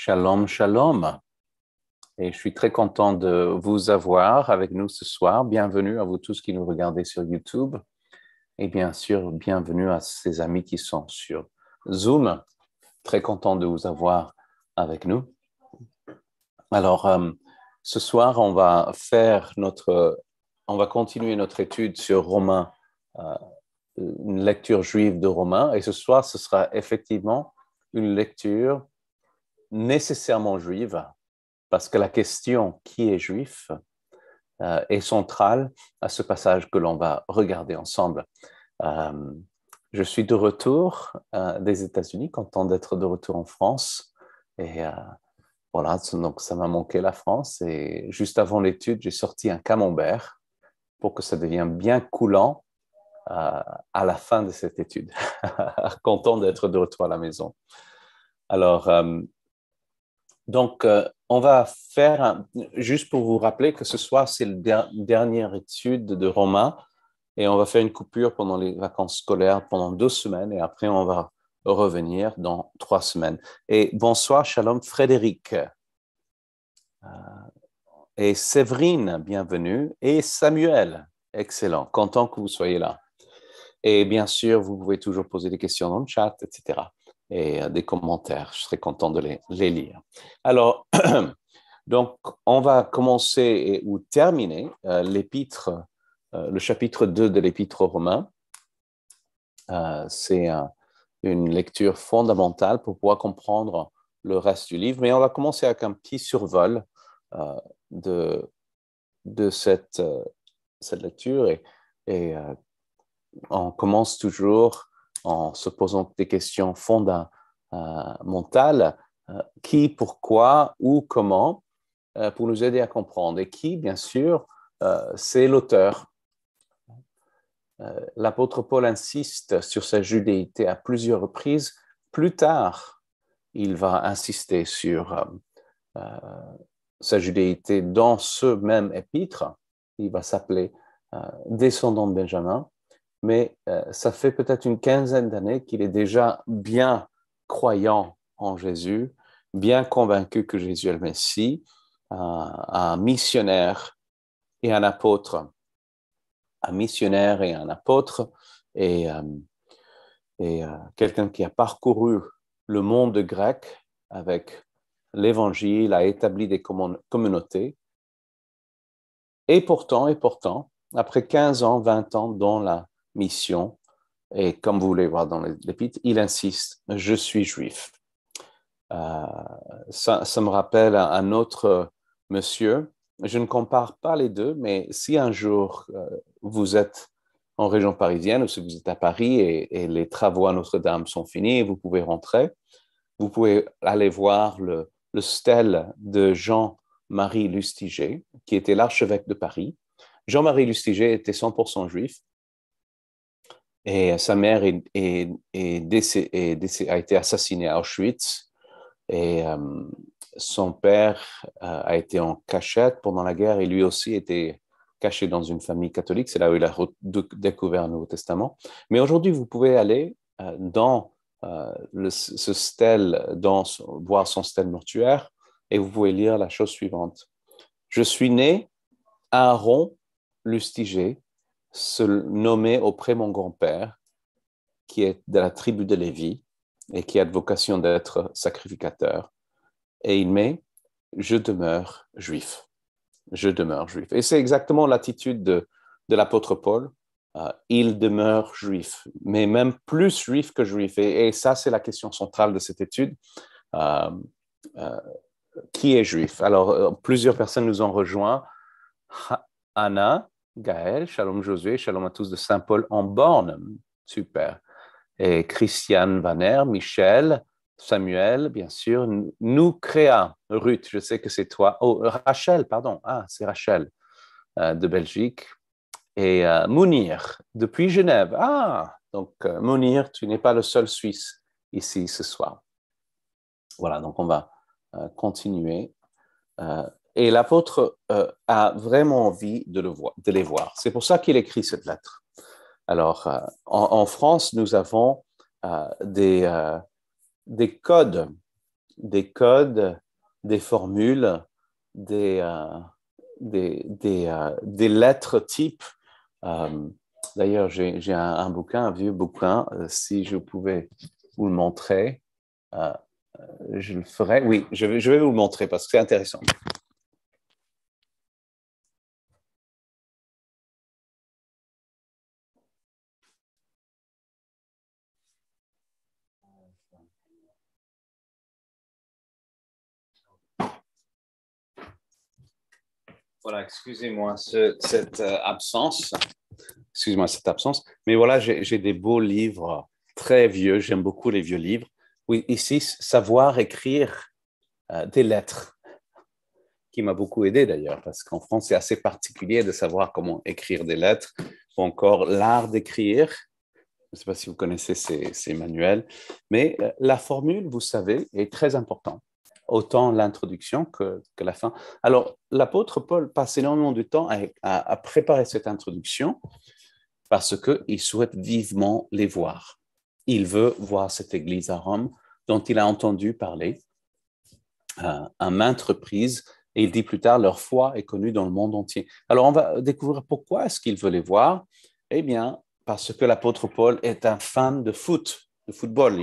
Shalom, shalom. Et je suis très content de vous avoir avec nous ce soir. Bienvenue à vous tous qui nous regardez sur YouTube. Et bien sûr, bienvenue à ces amis qui sont sur Zoom. Très content de vous avoir avec nous. Alors, ce soir, on va continuer notre étude sur Romains, une lecture juive de Romains. Et ce soir, ce sera effectivement une lecture nécessairement juive, parce que la question qui est juif est centrale à ce passage que l'on va regarder ensemble. Je suis de retour des États-Unis, content d'être de retour en France. Et voilà, donc ça m'a manqué la France. Et juste avant l'étude, j'ai sorti un camembert pour que ça devienne bien coulant à la fin de cette étude. Content d'être de retour à la maison. Alors, donc, on va faire, juste pour vous rappeler que ce soir, c'est la dernière étude de Romains et on va faire une coupure pendant les vacances scolaires pendant 2 semaines et après, on va revenir dans 3 semaines. Et bonsoir, shalom, Frédéric. Et Séverine, bienvenue. Et Samuel, excellent, content que vous soyez là. Et bien sûr, vous pouvez toujours poser des questions dans le chat, etc. Et des commentaires. Je serai content de les lire. Alors, donc, on va commencer ou terminer l'épître, le chapitre 2 de l'épître aux Romains. C'est une lecture fondamentale pour pouvoir comprendre le reste du livre. Mais on va commencer avec un petit survol de cette lecture. Et on commence toujours en se posant des questions fondamentales. Qui, pourquoi, où, comment, pour nous aider à comprendre. Et qui, bien sûr, c'est l'auteur. L'apôtre Paul insiste sur sa judéité à plusieurs reprises. Plus tard, il va insister sur sa judéité dans ce même épître. Il va s'appeler descendant de Benjamin. Mais ça fait peut-être une quinzaine d'années qu'il est déjà bien croyant en Jésus, bien convaincu que Jésus est le Messie, un missionnaire et un apôtre. Un missionnaire et un apôtre et quelqu'un qui a parcouru le monde grec avec l'Évangile, a établi des communautés. Et pourtant, après 15 ans, 20 ans dans la mission, et comme vous voulez voir dans l'épître, il insiste, je suis juif. Ça me rappelle un autre monsieur. Je ne compare pas les deux, mais si un jour vous êtes en région parisienne ou si vous êtes à Paris et les travaux à Notre-Dame sont finis et vous pouvez rentrer, vous pouvez aller voir le stèle de Jean-Marie Lustiger, qui était l'archevêque de Paris. Jean-Marie Lustiger était 100% juif et sa mère a été assassinée à Auschwitz. Et son père a été en cachette pendant la guerre et lui aussi était caché dans une famille catholique. C'est là où il a découvert le Nouveau Testament. Mais aujourd'hui, vous pouvez aller dans ce stèle, voir son stèle mortuaire et vous pouvez lire la chose suivante. Je suis né Aaron Lustiger, se nommer auprès de mon grand-père, qui est de la tribu de Lévi et qui a de vocation d'être sacrificateur. Et il met « Je demeure juif ». Je demeure juif. Et c'est exactement l'attitude de l'apôtre Paul. Il demeure juif, mais même plus juif que juif. Et ça, c'est la question centrale de cette étude. Qui est juif? Alors, plusieurs personnes nous ont rejoints. Anna, Gaël, shalom Josué, shalom à tous de Saint-Paul en Borne. Super. Et Christiane Vaner, Michel, Samuel, bien sûr, nous créa, Ruth, je sais que c'est toi. Oh, Rachel, pardon. Ah, c'est Rachel de Belgique. Et Mounir, depuis Genève. Ah, donc Mounir, tu n'es pas le seul Suisse ici ce soir. Voilà, donc on va continuer. Et l'apôtre a vraiment envie de les voir. C'est pour ça qu'il écrit cette lettre. Alors, en France, nous avons des codes des codes, des formules, des lettres types. D'ailleurs, j'ai un bouquin, un vieux bouquin. Si je pouvais vous le montrer, je le ferai. Oui, je vais vous le montrer parce que c'est intéressant. Voilà, excusez-moi cette absence. Excusez-moi cette absence. Mais voilà, j'ai des beaux livres très vieux. J'aime beaucoup les vieux livres. Oui, ici, savoir écrire des lettres, qui m'a beaucoup aidé d'ailleurs, parce qu'en France, c'est assez particulier de savoir comment écrire des lettres, ou encore l'art d'écrire. Je ne sais pas si vous connaissez ces manuels, mais la formule, vous savez, est très importante. Autant l'introduction que la fin. Alors, l'apôtre Paul passe énormément de temps à préparer cette introduction parce qu'il souhaite vivement les voir. Il veut voir cette église à Rome dont il a entendu parler à maintes reprises, et il dit plus tard, leur foi est connue dans le monde entier. Alors, on va découvrir pourquoi est-ce qu'il veut les voir. Eh bien, parce que l'apôtre Paul est un fan de football.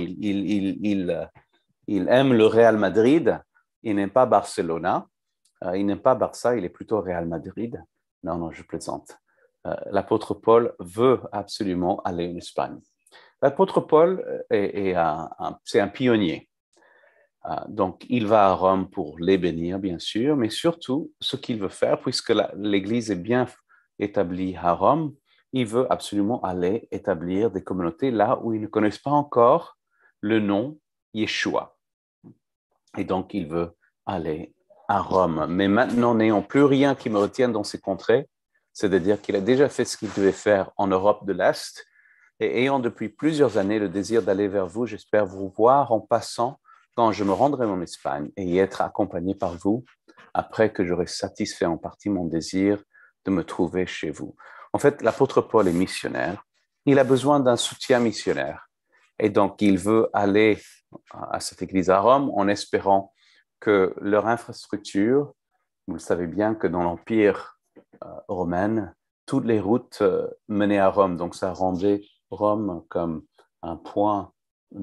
Il aime le Real Madrid, il n'aime pas Barcelona, il n'aime pas Barça, il est plutôt Real Madrid. Non, non, je plaisante. L'apôtre Paul veut absolument aller en Espagne. L'apôtre Paul c'est un pionnier. Donc, il va à Rome pour les bénir, bien sûr, mais surtout, ce qu'il veut faire, puisque l'Église est bien établie à Rome, il veut absolument aller établir des communautés là où ils ne connaissent pas encore le nom Yeshua. Et donc, il veut aller à Rome. Mais maintenant, n'ayant plus rien qui me retienne dans ces contrées, c'est-à-dire qu'il a déjà fait ce qu'il devait faire en Europe de l'Est, et ayant depuis plusieurs années le désir d'aller vers vous, j'espère vous voir en passant quand je me rendrai en Espagne et y être accompagné par vous après que j'aurai satisfait en partie mon désir de me trouver chez vous. En fait, l'apôtre Paul est missionnaire. Il a besoin d'un soutien missionnaire. Et donc, il veut aller à cette église à Rome en espérant que leur infrastructure, vous le savez bien que dans l'Empire romain, toutes les routes menaient à Rome. Donc, ça rendait Rome comme un point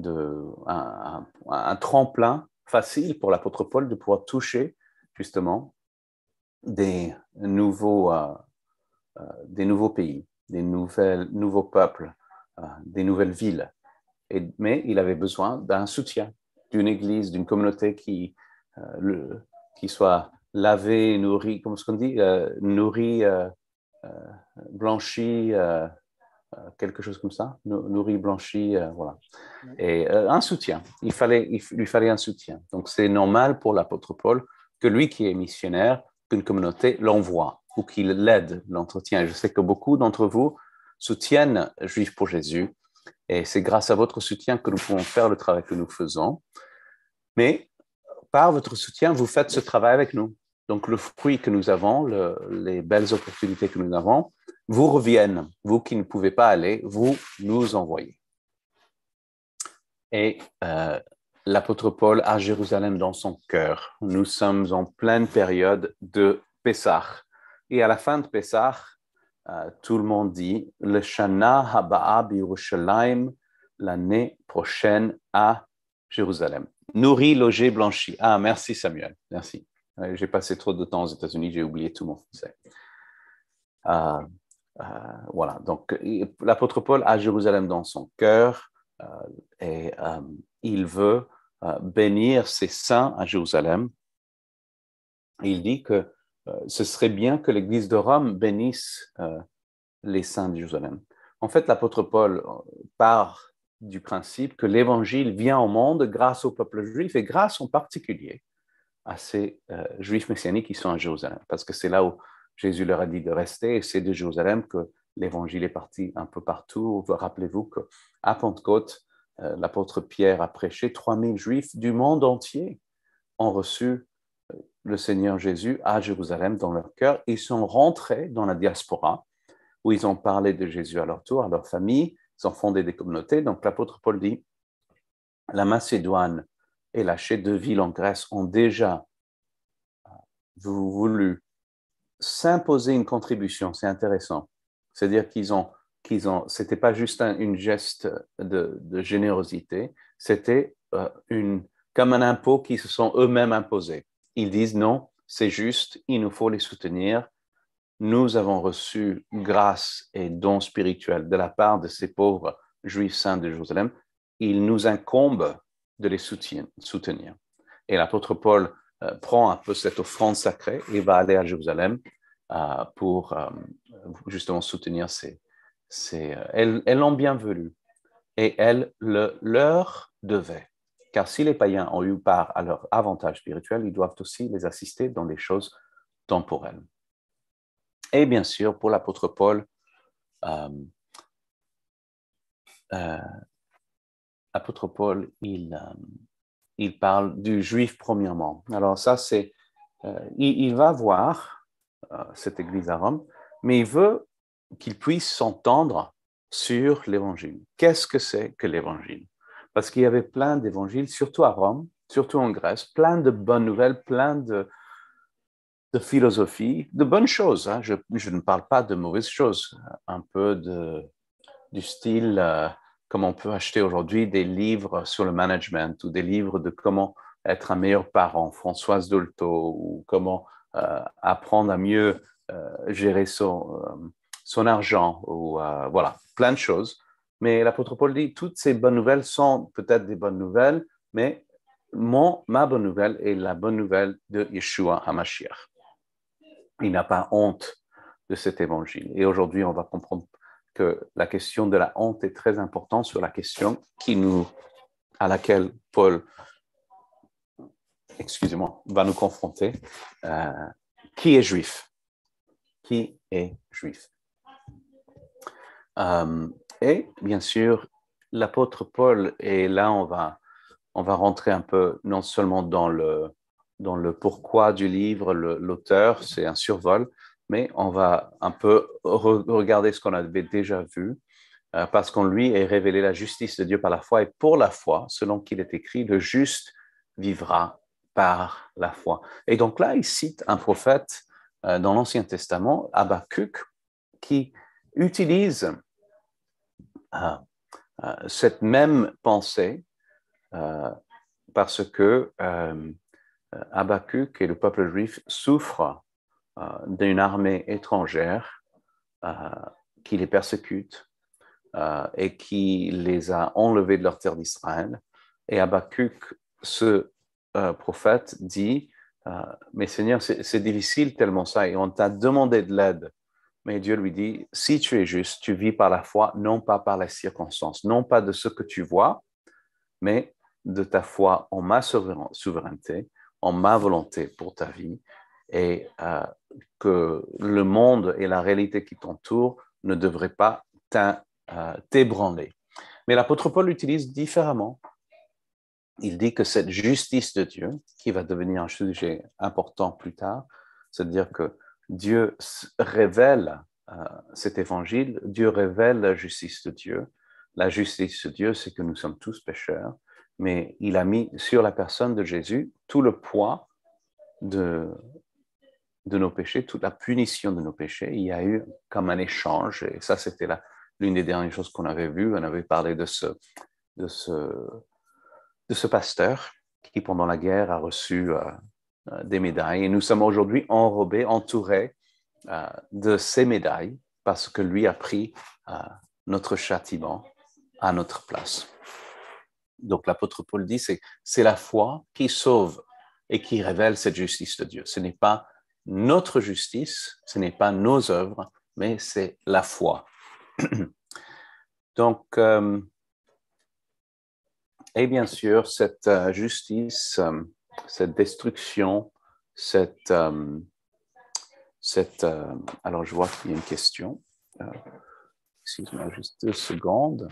un tremplin facile pour l'apôtre Paul de pouvoir toucher justement des nouveaux pays, nouveaux peuples, des nouvelles villes. Mais il avait besoin d'un soutien, d'une église, d'une communauté qui soit lavée, nourrie, comment est-ce qu'on dit, nourrie, blanchie, quelque chose comme ça, nourri, blanchi, voilà. Et un soutien, il lui fallait un soutien. Donc c'est normal pour l'apôtre Paul que lui qui est missionnaire, qu'une communauté l'envoie ou qu'il l'aide, l'entretien. Je sais que beaucoup d'entre vous soutiennent Juifs pour Jésus et c'est grâce à votre soutien que nous pouvons faire le travail que nous faisons. Mais par votre soutien, vous faites ce travail avec nous. Donc le fruit que nous avons, les belles opportunités que nous avons, vous reviennent. Vous qui ne pouvez pas aller, vous nous envoyez. Et l'apôtre Paul à Jérusalem dans son cœur. Nous sommes en pleine période de Pessah. Et à la fin de Pessah, tout le monde dit le Shana Haba'a B'Yerushalayim, l'année prochaine à Jérusalem. Nourri, logé, blanchi. Ah, merci Samuel, merci. J'ai passé trop de temps aux États-Unis, j'ai oublié tout mon français. Voilà, donc l'apôtre Paul a Jérusalem dans son cœur et il veut bénir ses saints à Jérusalem. Il dit que ce serait bien que l'Église de Rome bénisse les saints de Jérusalem. En fait, l'apôtre Paul part du principe que l'Évangile vient au monde grâce au peuple juif et grâce en particulier à ces juifs messianiques qui sont à Jérusalem, parce que c'est là où Jésus leur a dit de rester, et c'est de Jérusalem que l'évangile est parti un peu partout. Rappelez-vous qu'à Pentecôte, l'apôtre Pierre a prêché, 3000 juifs du monde entier ont reçu le Seigneur Jésus à Jérusalem dans leur cœur. Ils sont rentrés dans la diaspora, où ils ont parlé de Jésus à leur tour, à leur famille, ils ont fondé des communautés. Donc l'apôtre Paul dit, la Macédoine et la chef de ville en Grèce ont déjà voulu s'imposer une contribution. C'est intéressant. C'est-à-dire c'était pas juste une geste de générosité, c'était comme un impôt qu'ils se sont eux-mêmes imposés. Ils disent non, c'est juste, il nous faut les soutenir. Nous avons reçu grâce et dons spirituels de la part de ces pauvres juifs saints de Jérusalem. Il nous incombe de les soutenir. Et l'apôtre Paul prend un peu cette offrande sacrée et va aller à Jérusalem pour justement soutenir elles l'ont bien voulu et elles leur devaient. Car si les païens ont eu part à leur avantage spirituel, ils doivent aussi les assister dans des choses temporelles. Et bien sûr, pour l'apôtre Paul, l'apôtre Paul, il parle du juif premièrement. Alors ça, il va voir cette église à Rome, mais il veut qu'il puisse s'entendre sur l'évangile. Qu'est-ce que c'est que l'évangile? Parce qu'il y avait plein d'évangiles, surtout à Rome, surtout en Grèce, plein de bonnes nouvelles, plein de philosophie, de bonnes choses. Hein. Je ne parle pas de mauvaises choses, un peu du style comme on peut acheter aujourd'hui des livres sur le management ou des livres de comment être un meilleur parent, Françoise Dolto, ou comment apprendre à mieux gérer son argent, ou voilà, plein de choses. Mais l'apôtre Paul dit, toutes ces bonnes nouvelles sont peut-être des bonnes nouvelles, mais ma bonne nouvelle est la bonne nouvelle de Yeshua HaMashiach. Il n'a pas honte de cet évangile. Et aujourd'hui, on va comprendre que la question de la honte est très importante sur la question à laquelle Paul, va nous confronter. Qui est juif? Qui est juif? Et bien sûr, l'apôtre Paul, et là on va rentrer un peu non seulement dans le pourquoi du livre, l'auteur, c'est un survol, mais on va un peu regarder ce qu'on avait déjà vu, parce qu'en lui est révélée la justice de Dieu par la foi, et pour la foi, selon qu'il est écrit, le juste vivra par la foi. Et donc là, il cite un prophète dans l'Ancien Testament, Habakkuk, qui utilise cette même pensée parce que Habakkuk et le peuple juif souffrent d'une armée étrangère qui les persécute et qui les a enlevés de leur terre d'Israël. Et Habakkuk, ce prophète, dit mais Seigneur, c'est difficile tellement ça, et on t'a demandé de l'aide. Mais Dieu lui dit, si tu es juste, tu vis par la foi, non pas par les circonstances, non pas de ce que tu vois, mais de ta foi en ma souveraineté, en ma volonté pour ta vie, et que le monde et la réalité qui t'entoure ne devraient pas t'ébranler. Mais l'apôtre Paul l'utilise différemment. Il dit que cette justice de Dieu, qui va devenir un sujet important plus tard, c'est-à-dire que Dieu révèle cet évangile, Dieu révèle la justice de Dieu. La justice de Dieu, c'est que nous sommes tous pécheurs, mais il a mis sur la personne de Jésus tout le poids de nos péchés, toute la punition de nos péchés. Il y a eu comme un échange, et ça, c'était l'une des dernières choses qu'on avait vues. On avait parlé de ce pasteur qui, pendant la guerre, a reçu des médailles. Et nous sommes aujourd'hui enrobés, entourés de ces médailles parce que lui a pris notre châtiment à notre place. Donc l'apôtre Paul dit, c'est la foi qui sauve et qui révèle cette justice de Dieu. Ce n'est pas notre justice, ce n'est pas nos œuvres, mais c'est la foi. Donc, et bien sûr, cette justice, cette destruction, alors je vois qu'il y a une question. Excuse-moi juste 2 secondes.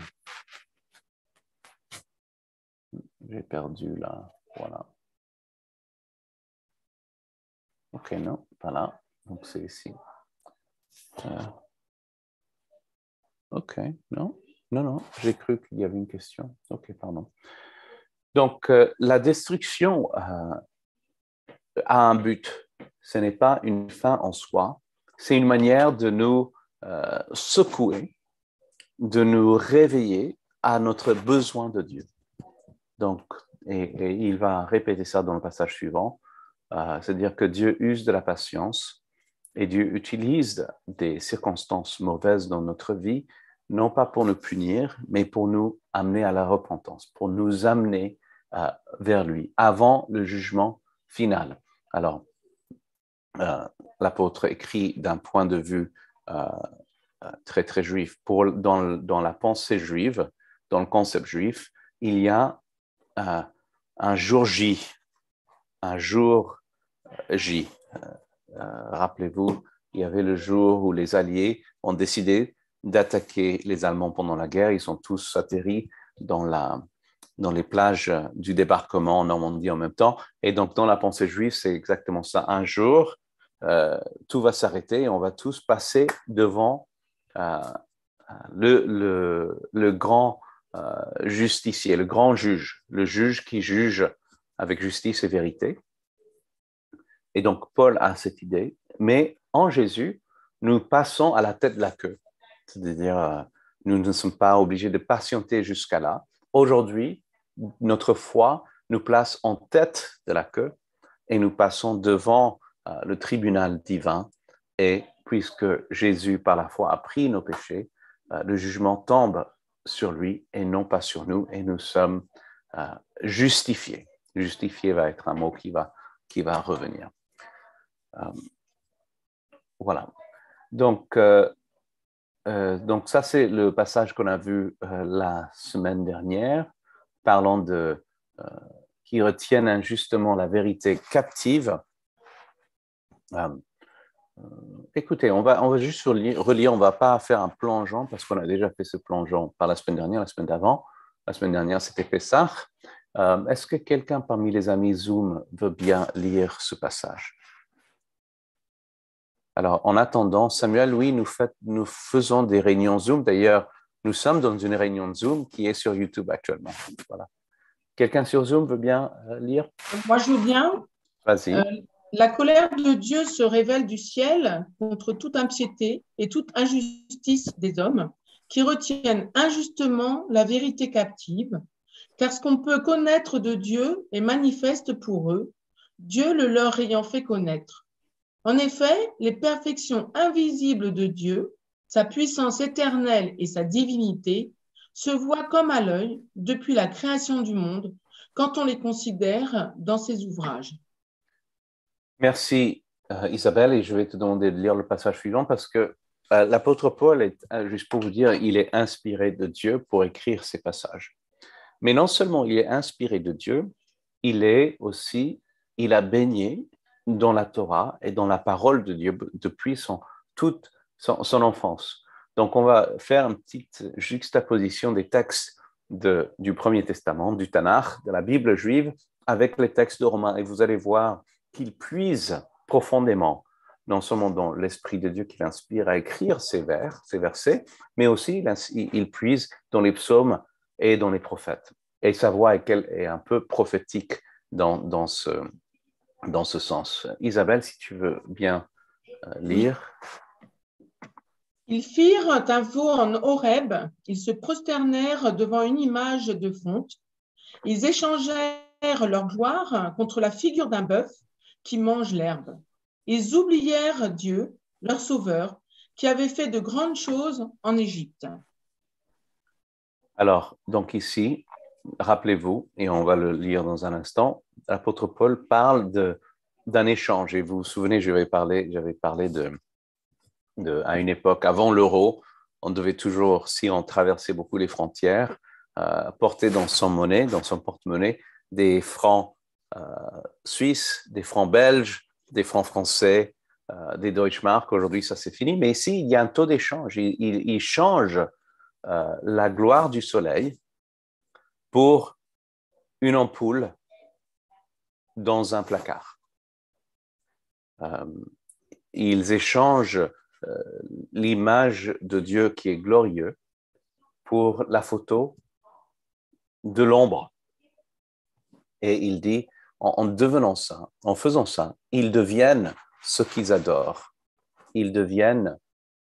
J'ai perdu là. Voilà. Ok, non, pas là. Donc c'est ici. Ok, non, j'ai cru qu'il y avait une question. Ok, pardon. Donc, la destruction a un but. Ce n'est pas une fin en soi. C'est une manière de nous secouer, de nous réveiller à notre besoin de Dieu. Donc, et il va répéter ça dans le passage suivant, c'est-à-dire que Dieu use de la patience et Dieu utilise des circonstances mauvaises dans notre vie, non pas pour nous punir, mais pour nous amener à la repentance, pour nous amener vers lui, avant le jugement final. Alors, l'apôtre écrit d'un point de vue très, très juif. Dans la pensée juive, dans le concept juif, il y a un jour J, un jour J. Rappelez-vous, il y avait le jour où les Alliés ont décidé d'attaquer les Allemands pendant la guerre. Ils sont tous atterris dans les plages du débarquement en Normandie en même temps. Et donc, dans la pensée juive, c'est exactement ça. Un jour, tout va s'arrêter et on va tous passer devant le grand justicier, le grand juge, le juge qui juge avec justice et vérité. Et donc, Paul a cette idée, mais en Jésus, nous passons à la tête de la queue. C'est-à-dire, nous ne sommes pas obligés de patienter jusqu'à là. Aujourd'hui, notre foi nous place en tête de la queue et nous passons devant le tribunal divin. Et puisque Jésus, par la foi, a pris nos péchés, le jugement tombe sur lui et non pas sur nous, et nous sommes justifiés. Justifié va être un mot qui va revenir. Voilà. Donc ça, c'est le passage qu'on a vu la semaine dernière, parlant de qui retiennent injustement la vérité captive. Écoutez, on va juste relire, on ne va pas faire un plongeon parce qu'on a déjà fait ce plongeon par la semaine dernière, la semaine d'avant. La semaine dernière, c'était Pessah. Est-ce que quelqu'un parmi les amis Zoom veut bien lire ce passage? Alors, en attendant, Samuel, oui, nous faisons des réunions Zoom. D'ailleurs, nous sommes dans une réunion Zoom qui est sur YouTube actuellement. Voilà. Quelqu'un sur Zoom veut bien lire? Moi, je veux bien. Vas-y. La colère de Dieu se révèle du ciel contre toute impiété et toute injustice des hommes qui retiennent injustement la vérité captive, car ce qu'on peut connaître de Dieu est manifeste pour eux, Dieu le leur ayant fait connaître. En effet, les perfections invisibles de Dieu, sa puissance éternelle et sa divinité, se voient comme à l'œil depuis la création du monde quand on les considère dans ses ouvrages. Merci, Isabelle, et je vais te demander de lire le passage suivant parce que l'apôtre Paul est, juste pour vous dire, il est inspiré de Dieu pour écrire ces passages. Mais non seulement il est inspiré de Dieu, il a baigné dans la Torah et dans la parole de Dieu depuis toute son enfance. Donc, on va faire une petite juxtaposition des textes du Premier Testament, du Tanakh, de la Bible juive, avec les textes de Romains. Et vous allez voir qu'il puise profondément, non seulement dans l'Esprit de Dieu qui l'inspire à écrire ces versets, mais aussi il puise dans les psaumes et dans les prophètes. Et sa voix est un peu prophétique dans ce sens. Isabelle, si tu veux bien lire. Ils firent un veau en Horeb, ils se prosternèrent devant une image de fonte, ils échangèrent leur gloire contre la figure d'un bœuf qui mange l'herbe. Ils oublièrent Dieu, leur sauveur, qui avait fait de grandes choses en Égypte. Alors, donc ici, rappelez-vous, et on va le lire dans un instant, l'apôtre Paul parle d'un échange. Et vous vous souvenez, j'avais parlé à une époque, avant l'euro, on devait toujours, si on traversait beaucoup les frontières, porter dans son porte-monnaie, des francs suisses, des francs belges, des francs français, des Deutschmark. Aujourd'hui, ça c'est fini. Mais ici, il y a un taux d'échange. Il change la gloire du soleil pour une ampoule dans un placard. Ils échangent l'image de Dieu qui est glorieux pour la photo de l'ombre. Et il dit, en devenant ça, en faisant ça, ils deviennent ce qu'ils adorent. Ils deviennent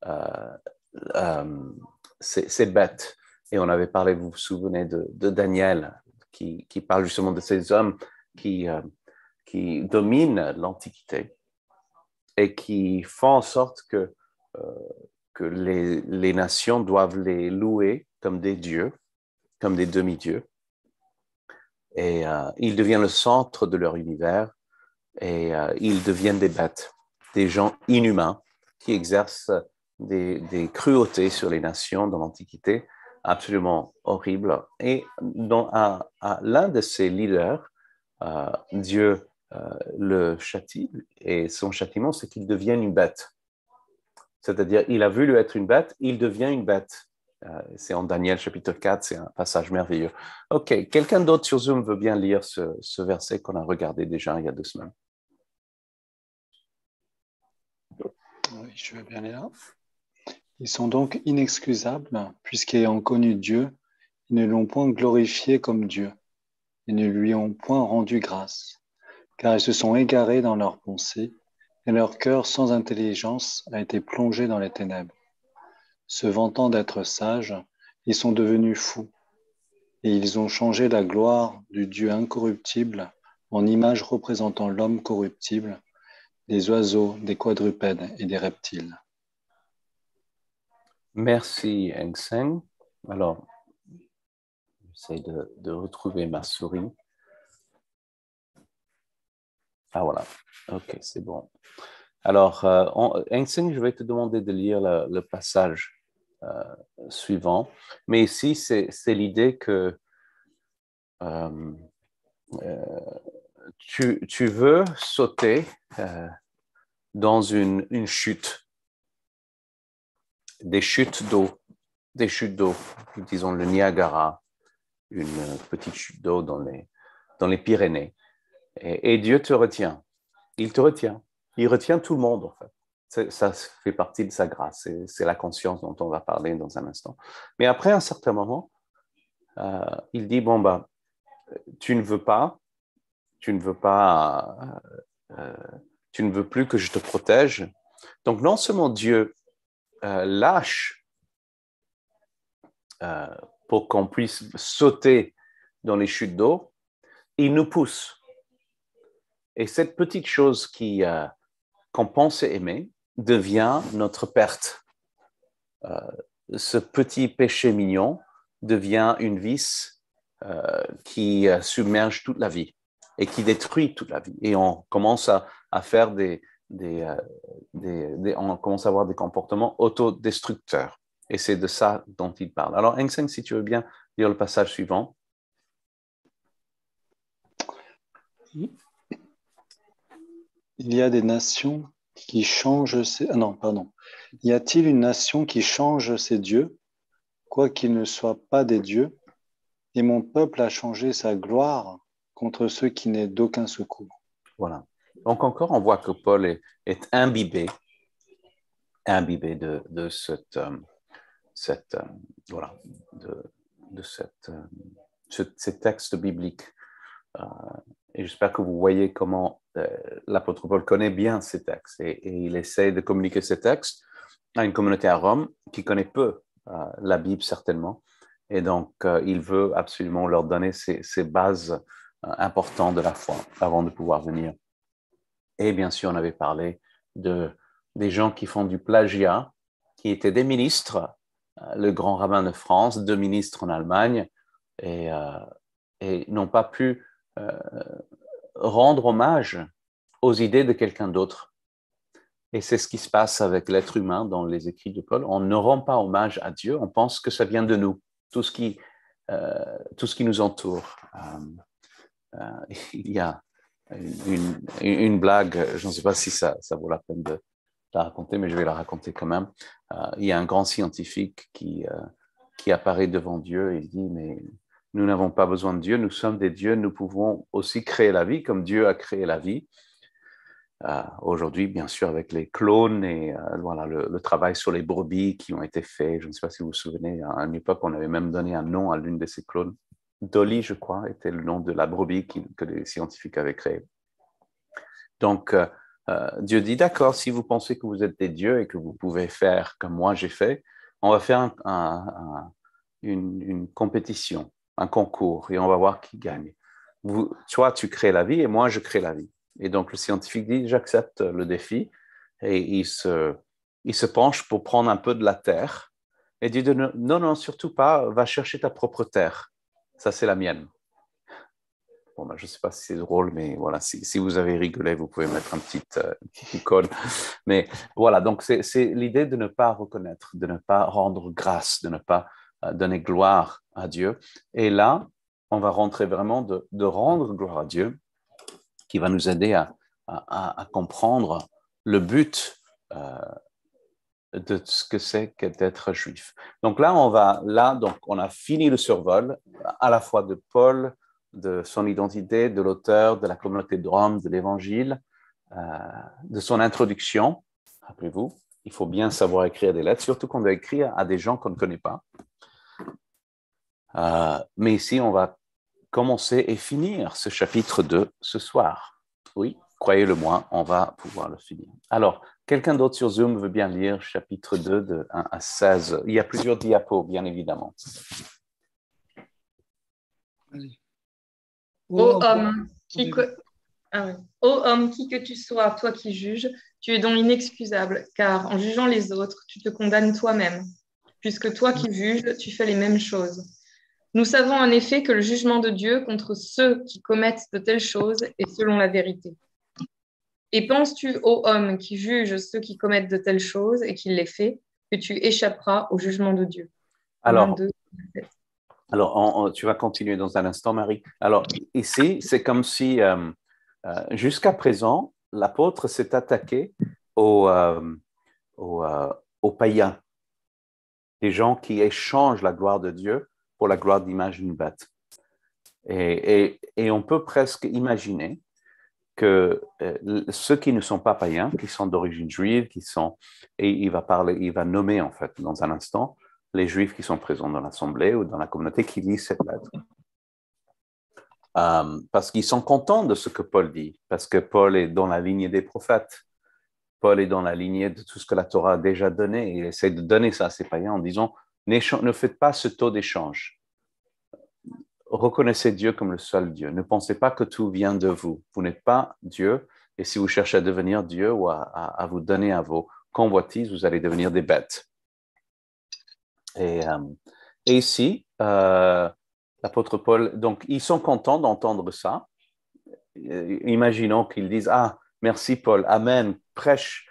ces bêtes. Et on avait parlé, vous vous souvenez, de Daniel, qui parle justement de ces hommes qui dominent l'Antiquité et qui font en sorte que les nations doivent les louer comme des dieux, comme des demi-dieux. Et ils deviennent le centre de leur univers et ils deviennent des bêtes, des gens inhumains qui exercent des cruautés sur les nations dans l'Antiquité, absolument horribles. Et l'un de ces leaders, Dieu le châtie, et son châtiment, c'est qu'il devienne une bête. C'est-à-dire, il a voulu être une bête, il devient une bête. C'est en Daniel chapitre 4, c'est un passage merveilleux. OK, quelqu'un d'autre sur Zoom veut bien lire ce verset qu'on a regardé déjà il y a 2 semaines. Oui, je veux bien aller là. Ils sont donc inexcusables, puisqu'ayant connu Dieu, ils ne l'ont point glorifié comme Dieu, et ne lui ont point rendu grâce, car ils se sont égarés dans leurs pensées, et leur cœur sans intelligence a été plongé dans les ténèbres. Se vantant d'être sages, ils sont devenus fous, et ils ont changé la gloire du Dieu incorruptible en image représentant l'homme corruptible, des oiseaux, des quadrupèdes et des reptiles. Merci, Eng-Seng. Alors, j'essaie de retrouver ma souris. Ah, voilà. OK, c'est bon. Alors, Eng-Seng, je vais te demander de lire le passage suivant. Mais ici, c'est l'idée que tu veux sauter dans une chute, des chutes d'eau, disons le Niagara, une petite chute d'eau dans les Pyrénées. Et Dieu te retient. Il te retient. Il retient tout le monde, en fait. Ça fait partie de sa grâce. C'est la conscience dont on va parler dans un instant. Mais après un certain moment, il dit, bon, tu ne veux plus que je te protège. Donc, non seulement Dieu lâche pour qu'on puisse sauter dans les chutes d'eau, il nous pousse. Et cette petite chose qu'on pensait aimer devient notre perte. Ce petit péché mignon devient une vice qui submerge toute la vie et qui détruit toute la vie. Et on commence à faire on commence à avoir des comportements autodestructeurs. Et c'est de ça dont il parle. Alors, Eng-Seng, si tu veux bien lire le passage suivant. Il y a des nations qui changent ses... Ah non, pardon. Y a-t-il une nation qui change ses dieux, quoiqu'ils ne soient pas des dieux, et mon peuple a changé sa gloire contre ceux qui n'est d'aucun secours. Voilà. Donc encore, on voit que Paul est imbibé de ces textes bibliques. Et j'espère que vous voyez comment l'apôtre Paul connaît bien ces textes et il essaie de communiquer ces textes à une communauté à Rome qui connaît peu la Bible certainement. Et donc, il veut absolument leur donner ces bases importantes de la foi avant de pouvoir venir. Et bien sûr, on avait parlé des gens qui font du plagiat, qui étaient des ministres, le grand rabbin de France, 2 ministres en Allemagne, et n'ont pas pu rendre hommage aux idées de quelqu'un d'autre. Et c'est ce qui se passe avec l'être humain dans les écrits de Paul. On ne rend pas hommage à Dieu, on pense que ça vient de nous, tout ce qui nous entoure. Il y a une blague, je ne sais pas si ça vaut la peine de la raconter, mais je vais la raconter quand même. Il y a un grand scientifique qui apparaît devant Dieu et il dit, mais nous n'avons pas besoin de Dieu, nous sommes des dieux, nous pouvons aussi créer la vie comme Dieu a créé la vie. Aujourd'hui, bien sûr, avec les clones et voilà, le travail sur les brebis qui ont été faits. Je ne sais pas si vous vous souvenez, à une époque, on avait même donné un nom à l'une de ces clones. Dolly, je crois, était le nom de la brebis que les scientifiques avaient créée. Donc, Dieu dit, d'accord, si vous pensez que vous êtes des dieux et que vous pouvez faire comme moi j'ai fait, on va faire une compétition, un concours, et on va voir qui gagne. Toi, tu crées la vie et moi, je crée la vie. Et donc, le scientifique dit, j'accepte le défi, et il se penche pour prendre un peu de la terre, et dit, non, non, surtout pas, va chercher ta propre terre. Ça, c'est la mienne. Bon, ben, je ne sais pas si c'est drôle, mais voilà, si vous avez rigolé, vous pouvez mettre une petite icône. Mais voilà, donc c'est l'idée de ne pas reconnaître, de ne pas rendre grâce, de ne pas donner gloire à Dieu. Et là, on va rentrer vraiment de rendre gloire à Dieu, qui va nous aider à comprendre le but de ce que c'est que d'être juif. Donc là, on a fini le survol, à la fois de Paul, de son identité, de l'auteur, de la communauté de Rome, de l'Évangile, de son introduction. Rappelez-vous, il faut bien savoir écrire des lettres, surtout qu'on doit écrire à des gens qu'on ne connaît pas. Mais ici, on va commencer et finir ce chapitre 2 ce soir. Oui, croyez-le-moi, on va pouvoir le finir. Alors, quelqu'un d'autre sur Zoom veut bien lire chapitre 2 de 1 à 16. Il y a plusieurs diapos, bien évidemment. Allez. Ô homme, qui que tu sois, toi qui juges, tu es donc inexcusable, car en jugeant les autres, tu te condamnes toi-même, puisque toi qui juges, tu fais les mêmes choses. Nous savons en effet que le jugement de Dieu contre ceux qui commettent de telles choses est selon la vérité. Et penses-tu, ô homme qui juge ceux qui commettent de telles choses et qui les fait, que tu échapperas au jugement de Dieu? Alors, tu vas continuer dans un instant, Marie. Alors, ici, c'est comme si, jusqu'à présent, l'apôtre s'est attaqué aux païens, les gens qui échangent la gloire de Dieu pour la gloire d'image d'une bête. Et on peut presque imaginer que ceux qui ne sont pas païens, qui sont d'origine juive, et il va nommer en fait dans un instant les Juifs qui sont présents dans l'Assemblée ou dans la communauté qui lisent cette lettre. Parce qu'ils sont contents de ce que Paul dit, parce que Paul est dans la lignée des prophètes. Paul est dans la lignée de tout ce que la Torah a déjà donné, et il essaie de donner ça à ses païens en disant, ne faites pas ce taux d'échange. Reconnaissez Dieu comme le seul Dieu. Ne pensez pas que tout vient de vous. Vous n'êtes pas Dieu, et si vous cherchez à devenir Dieu ou à vous donner à vos convoitises, vous allez devenir des bêtes. Et ici, l'apôtre Paul, donc ils sont contents d'entendre ça. Imaginons qu'ils disent, ah, merci Paul, amen, prêche,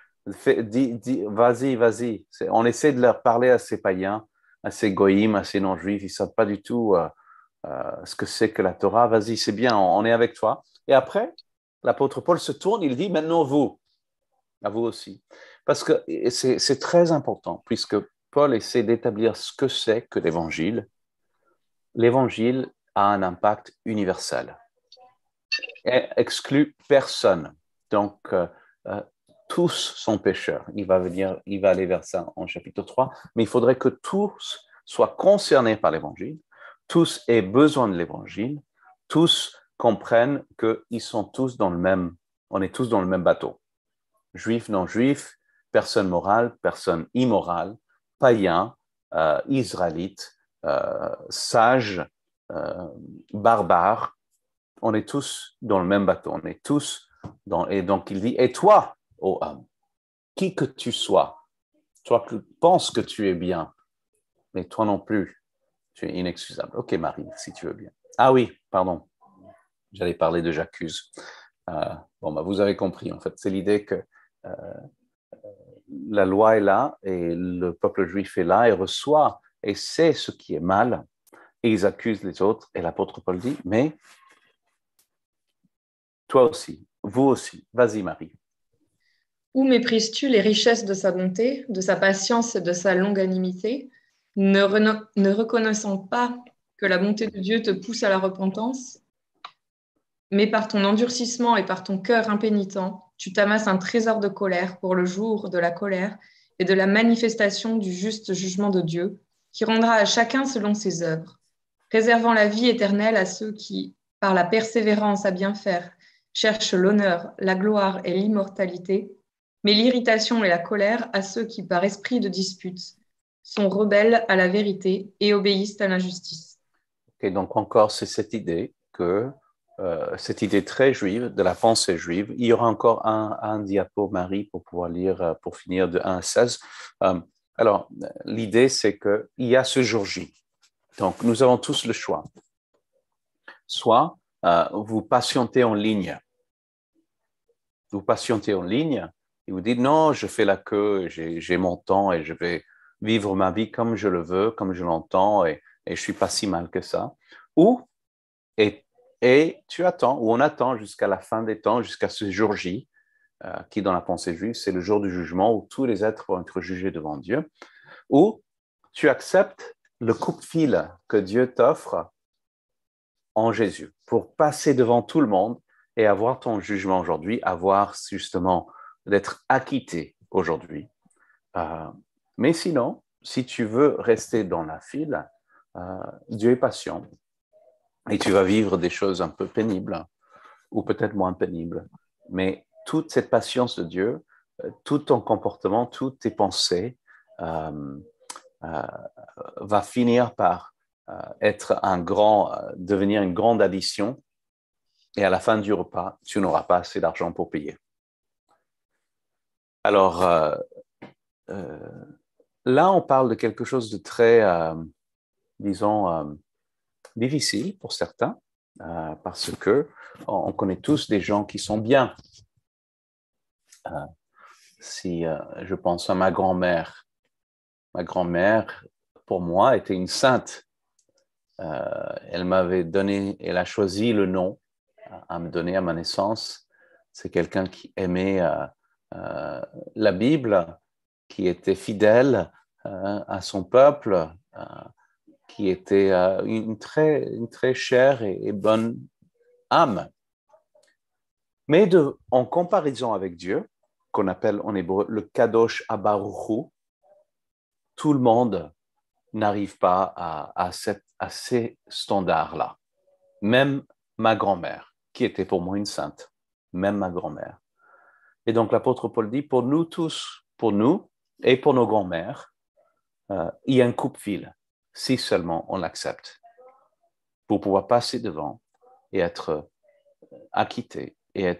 vas-y. On essaie de leur parler à ces païens, à ces goïms, à ces non-juifs, ils ne savent pas du tout ce que c'est que la Torah, vas-y, c'est bien, on est avec toi. Et après, l'apôtre Paul se tourne, il dit, maintenant vous, à vous aussi. Parce que c'est très important, puisque Paul essaie d'établir ce que c'est que l'Évangile. L'Évangile a un impact universel et exclut personne. Donc, tous sont pécheurs. Il va aller vers ça en chapitre 3, mais il faudrait que tous soient concernés par l'Évangile, tous aient besoin de l'Évangile, tous comprennent qu'ils sont tous on est tous dans le même bateau. Juifs, non-juifs, personnes morales, personnes immorales, païens, israélites, sages, barbares, on est tous dans le même bateau, on est tous et donc il dit, et toi, ô homme, qui que tu sois, toi qui penses que tu es bien, mais toi non plus, tu es inexcusable. Ok, Marie, si tu veux bien. Ah oui, pardon, j'allais parler de j'accuse. Vous avez compris, en fait, c'est l'idée que la loi est là et le peuple juif est là et reçoit et sait ce qui est mal et ils accusent les autres et l'apôtre Paul dit, mais toi aussi, vous aussi, vas-y Marie. Où méprises-tu les richesses de sa bonté, de sa patience et de sa longanimité, ne reconnaissant pas que la bonté de Dieu te pousse à la repentance, mais par ton endurcissement et par ton cœur impénitent, tu t'amasses un trésor de colère pour le jour de la colère et de la manifestation du juste jugement de Dieu, qui rendra à chacun selon ses œuvres. préservant la vie éternelle à ceux qui, par la persévérance à bien faire, cherchent l'honneur, la gloire et l'immortalité, mais l'irritation et la colère à ceux qui, par esprit de dispute, sont rebelles à la vérité et obéissent à l'injustice. Et donc encore, c'est cette idée cette idée très juive, de la pensée juive. Il y aura encore un diapo, Marie, pour pouvoir lire, pour finir de 1 à 16. Alors, l'idée, c'est qu'il y a ce jour J. Donc, nous avons tous le choix. Soit vous patientez en ligne. Vous patientez en ligne et vous dites, non, je fais la queue, j'ai mon temps et je vais vivre ma vie comme je le veux, comme je l'entends et je ne suis pas si mal que ça. Ou, et tu attends, ou on attend jusqu'à la fin des temps, jusqu'à ce jour J, qui dans la pensée juive, c'est le jour du jugement où tous les êtres vont être jugés devant Dieu, ou tu acceptes le coupe-fil que Dieu t'offre en Jésus pour passer devant tout le monde et avoir ton jugement aujourd'hui, avoir justement d'être acquitté aujourd'hui. Mais sinon, si tu veux rester dans la file, Dieu est patient et tu vas vivre des choses un peu pénibles ou peut-être moins pénibles. Mais toute cette patience de Dieu, tout ton comportement, toutes tes pensées va finir par devenir une grande addition et à la fin du repas, tu n'auras pas assez d'argent pour payer. Alors, là, on parle de quelque chose de très, disons, difficile pour certains, parce que on connaît tous des gens qui sont bien. Si je pense à ma grand-mère, pour moi, était une sainte. Elle a choisi le nom à me donner à ma naissance. C'est quelqu'un qui aimait la Bible, qui était fidèle à son peuple, qui était une très chère et bonne âme. Mais en comparaison avec Dieu, qu'on appelle en hébreu le Kadosh Abaruchu, tout le monde n'arrive pas à ces standards-là. Même ma grand-mère, qui était pour moi une sainte, même ma grand-mère. Et donc l'apôtre Paul dit, pour nous tous, pour nous et pour nos grands-mères, il y a un coupe-fil, si seulement on l'accepte, pour pouvoir passer devant et être acquitté et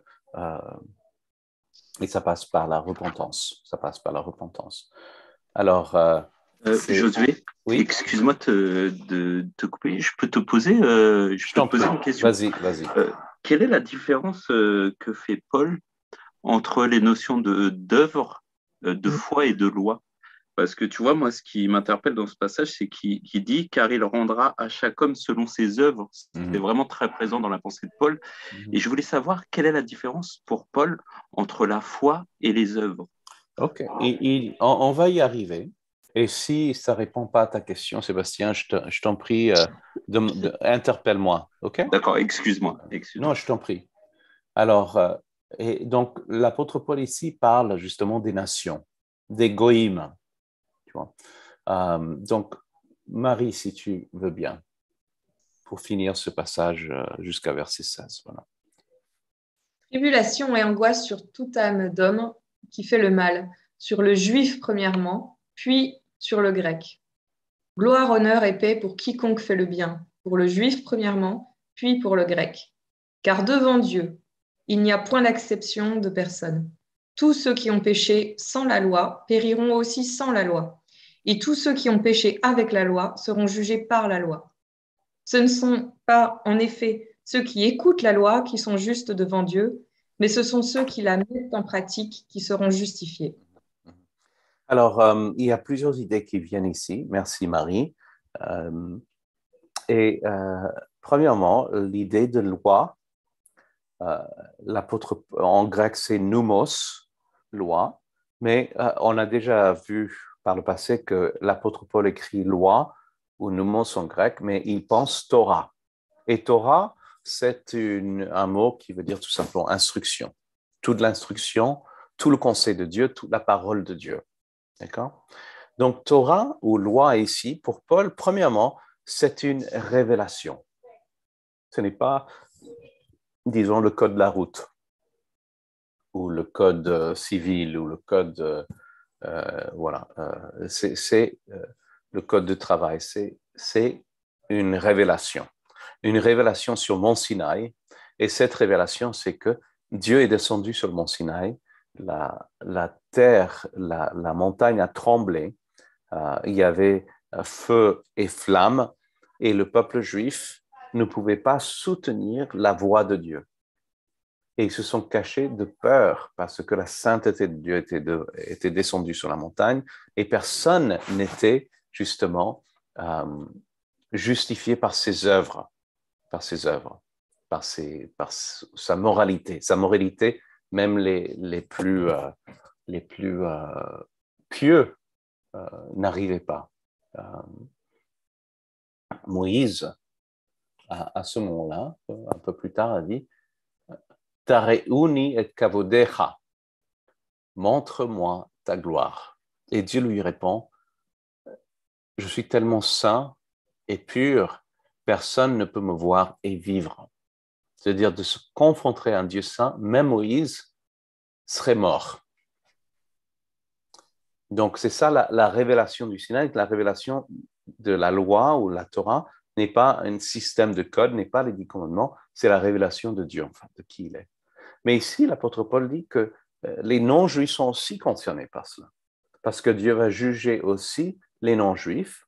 et ça passe par la repentance. Ça passe par la repentance. Alors, Josué, oui? Excuse-moi de te couper. Je peux te poser, une question. Vas-y. Quelle est la différence que fait Paul entre les notions d'œuvre, de foi et de loi? Parce que tu vois, moi, ce qui m'interpelle dans ce passage, c'est qu'il dit « car il rendra à chaque homme selon ses œuvres ». C'est vraiment très présent dans la pensée de Paul. Et je voulais savoir quelle est la différence pour Paul entre la foi et les œuvres. OK. On va y arriver. Et si ça ne répond pas à ta question, Sébastien, je t'en prie, interpelle-moi. OK? D'accord, excuse-moi. Non, je t'en prie. Alors, et donc, l'apôtre Paul ici parle justement des nations, des goïms. Tu vois. Donc, Marie, si tu veux bien, pour finir ce passage jusqu'à verset 16. Voilà. Tribulation et angoisse sur toute âme d'homme qui fait le mal, sur le juif premièrement, puis sur le grec. Gloire, honneur et paix pour quiconque fait le bien, pour le juif premièrement, puis pour le grec. Car devant Dieu, il n'y a point d'acception de personne. Tous ceux qui ont péché sans la loi périront aussi sans la loi. Et tous ceux qui ont péché avec la loi seront jugés par la loi. Ce ne sont pas, en effet, ceux qui écoutent la loi qui sont justes devant Dieu, mais ce sont ceux qui la mettent en pratique qui seront justifiés. Alors, il y a plusieurs idées qui viennent ici. Merci, Marie. Premièrement, l'idée de loi, l'apôtre en grec, c'est noumos, loi, mais on a déjà vu par le passé que l'apôtre Paul écrit loi ou noumos en grec, mais il pense Torah. Et Torah, c'est un mot qui veut dire tout simplement instruction. Toute l'instruction, tout le conseil de Dieu, toute la parole de Dieu. D'accord? Donc, Torah ou loi ici, pour Paul, premièrement, c'est une révélation. Ce n'est pas, disons, le code de la route ou le code civil ou le code, voilà, c'est le code de travail. C'est une révélation sur Mont Sinaï. Et cette révélation, c'est que Dieu est descendu sur le Mont Sinaï, la terre, la montagne a tremblé, il y avait feu et flamme, et le peuple juif ne pouvait pas soutenir la voix de Dieu. Et ils se sont cachés de peur parce que la sainteté de Dieu était descendue sur la montagne et personne n'était justement justifié par ses œuvres, par sa moralité. Sa moralité, même les plus pieux n'arrivaient pas. Moïse, à ce moment-là, un peu plus tard, a dit « Tareuni et kavodecha » montre-moi ta gloire. Et Dieu lui répond « Je suis tellement saint et pur, personne ne peut me voir et vivre. » C'est-à-dire de se confronter à un Dieu saint, même Moïse serait mort. Donc, c'est ça la révélation du Sinaï, la révélation de la loi ou la Torah n'est pas un système de code, n'est pas les 10 commandements, c'est la révélation de Dieu, enfin, de qui il est. Mais ici, l'apôtre Paul dit que les non-juifs sont aussi concernés par cela, parce que Dieu va juger aussi les non-juifs,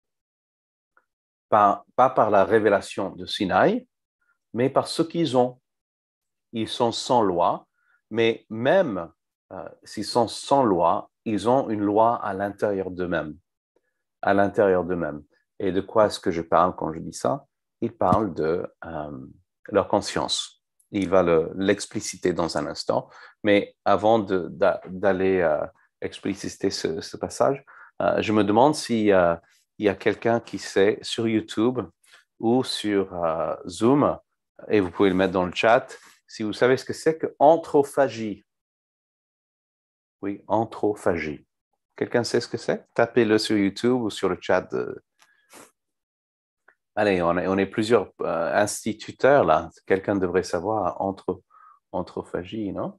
pas par la révélation de Sinaï, mais par ce qu'ils ont. Ils sont sans loi, mais même s'ils sont sans loi, ils ont une loi à l'intérieur d'eux-mêmes. À l'intérieur d'eux-mêmes. Et de quoi est-ce que je parle quand je dis ça? Il parle de leur conscience. Il va l'expliciter dans un instant. Mais avant d'aller expliciter ce passage, je me demande s'il y a quelqu'un qui sait sur YouTube ou sur Zoom, et vous pouvez le mettre dans le chat, si vous savez ce que c'est que anthrophagie. Oui, anthrophagie. Quelqu'un sait ce que c'est? Tapez-le sur YouTube ou sur le chat. Allez, on est plusieurs instituteurs là. Quelqu'un devrait savoir anthrophagie, non?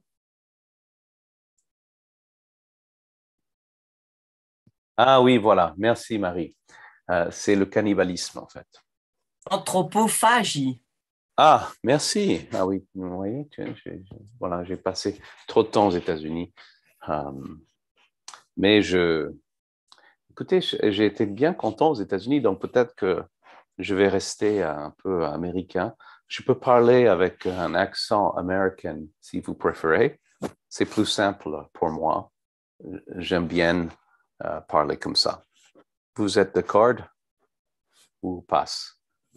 Ah oui, voilà. Merci, Marie. C'est le cannibalisme, en fait. Anthropophagie. Ah, merci. Ah oui, vous voyez, voilà, j'ai passé trop de temps aux États-Unis. Mais écoutez, j'ai été bien content aux États-Unis, donc peut-être que je vais rester un peu américain. Je peux parler avec un accent américain, si vous préférez. C'est plus simple pour moi. J'aime bien parler comme ça. Vous êtes d'accord ou passe?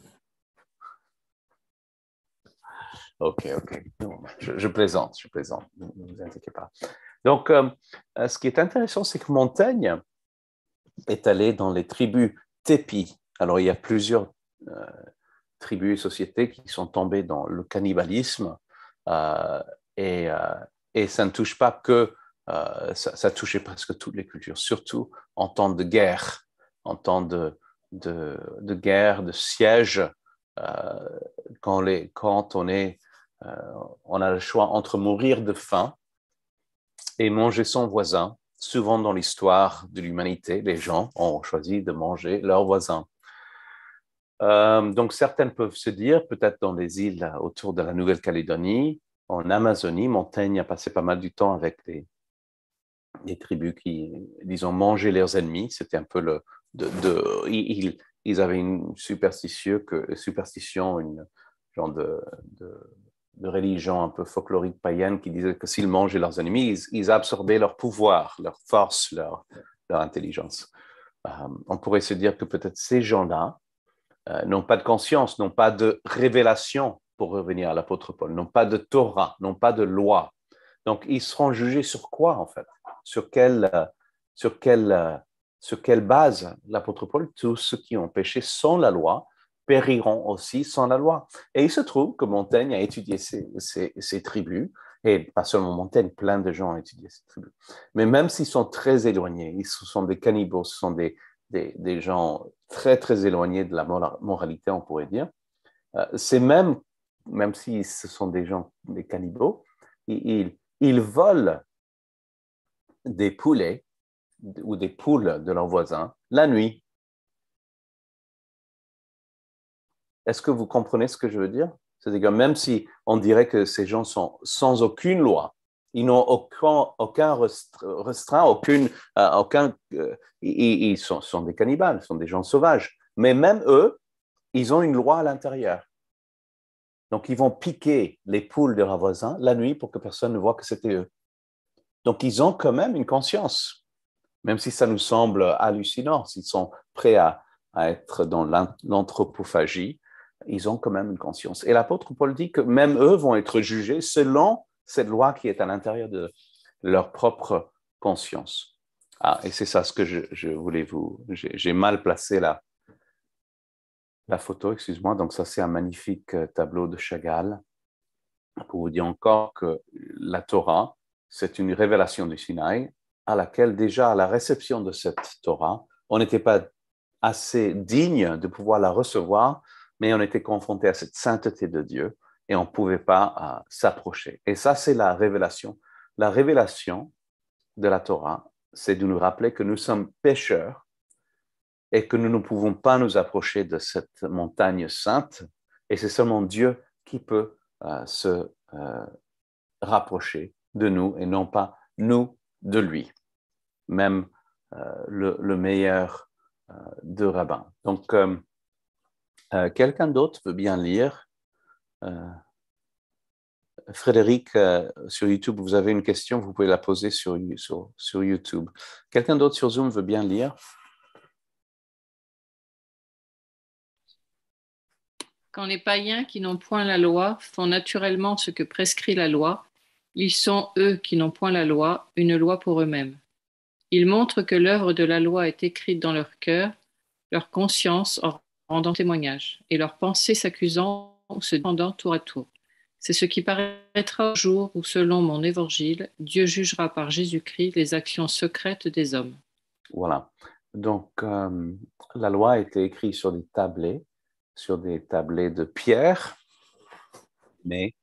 Ok. Je plaisante. Ne vous inquiétez pas. Donc, ce qui est intéressant, c'est que Montaigne est allé dans les tribus Tepi. Alors, il y a plusieurs tribus et sociétés qui sont tombées dans le cannibalisme et ça ne touche pas que, ça touchait presque toutes les cultures, surtout en temps de guerre, en temps de guerre, de siège, quand on a le choix entre mourir de faim et manger son voisin. Souvent dans l'histoire de l'humanité, les gens ont choisi de manger leur voisin. Donc certaines peuvent se dire, peut-être dans les îles autour de la Nouvelle-Calédonie, en Amazonie, Montaigne a passé pas mal du temps avec des tribus qui, disons, mangeaient leurs ennemis. C'était un peu ils avaient une superstition, une genre de religion un peu folklorique païenne qui disait que s'ils mangeaient leurs ennemis, ils absorbaient leur pouvoir, leur force, leur intelligence. On pourrait se dire que peut-être ces gens-là n'ont pas de conscience, n'ont pas de révélation, pour revenir à l'apôtre Paul, n'ont pas de Torah, n'ont pas de loi. Donc, ils seront jugés sur quoi, en fait? Sur quelle base, l'apôtre Paul? Tous ceux qui ont péché sans la loi périront aussi sans la loi. Et il se trouve que Montaigne a étudié ces tribus, et pas seulement Montaigne, plein de gens ont étudié ces tribus. Mais même s'ils sont très éloignés, ils sont des cannibaux, ce sont des des gens très, très éloignés de la moralité, on pourrait dire. C'est même si ce sont des gens, des cannibaux, ils volent des poulets ou des poules de leurs voisins la nuit. Est-ce que vous comprenez ce que je veux dire? C'est-à-dire que même si on dirait que ces gens sont sans aucune loi, ils n'ont aucun restreint, ils sont des cannibales, ils sont des gens sauvages. Mais même eux, ils ont une loi à l'intérieur. Donc, ils vont piquer les poules de leurs voisins la nuit pour que personne ne voit que c'était eux. Donc, ils ont quand même une conscience, même si ça nous semble hallucinant. S'ils sont prêts à être dans l'anthropophagie, ils ont quand même une conscience. Et l'apôtre Paul dit que même eux vont être jugés selon cette loi qui est à l'intérieur de leur propre conscience. Et c'est ça ce que je voulais vous... J'ai mal placé la photo, excuse-moi. Donc ça, c'est un magnifique tableau de Chagall pour vous dire encore que la Torah, c'est une révélation du Sinaï à laquelle déjà à la réception de cette Torah, on n'était pas assez digne de pouvoir la recevoir, mais on était confronté à cette sainteté de Dieu et on ne pouvait pas s'approcher. Et ça, c'est la révélation. La révélation de la Torah, c'est de nous rappeler que nous sommes pécheurs et que nous ne pouvons pas nous approcher de cette montagne sainte, et c'est seulement Dieu qui peut se rapprocher de nous et non pas nous de lui, même le meilleur de rabbin. Donc, quelqu'un d'autre veut bien lire. Frédéric, sur YouTube, vous avez une question, vous pouvez la poser sur YouTube. Quelqu'un d'autre sur Zoom veut bien lire? Quand les païens qui n'ont point la loi font naturellement ce que prescrit la loi, ils sont, eux qui n'ont point la loi, une loi pour eux-mêmes. Ils montrent que l'œuvre de la loi est écrite dans leur cœur, leur conscience en rendant témoignage, et leurs pensées s'accusant ou se défendant tour à tour. C'est ce qui paraîtra au jour où, selon mon évangile, Dieu jugera par Jésus-Christ les actions secrètes des hommes. Voilà. Donc, la loi a été écrite sur des tablets de pierre, mais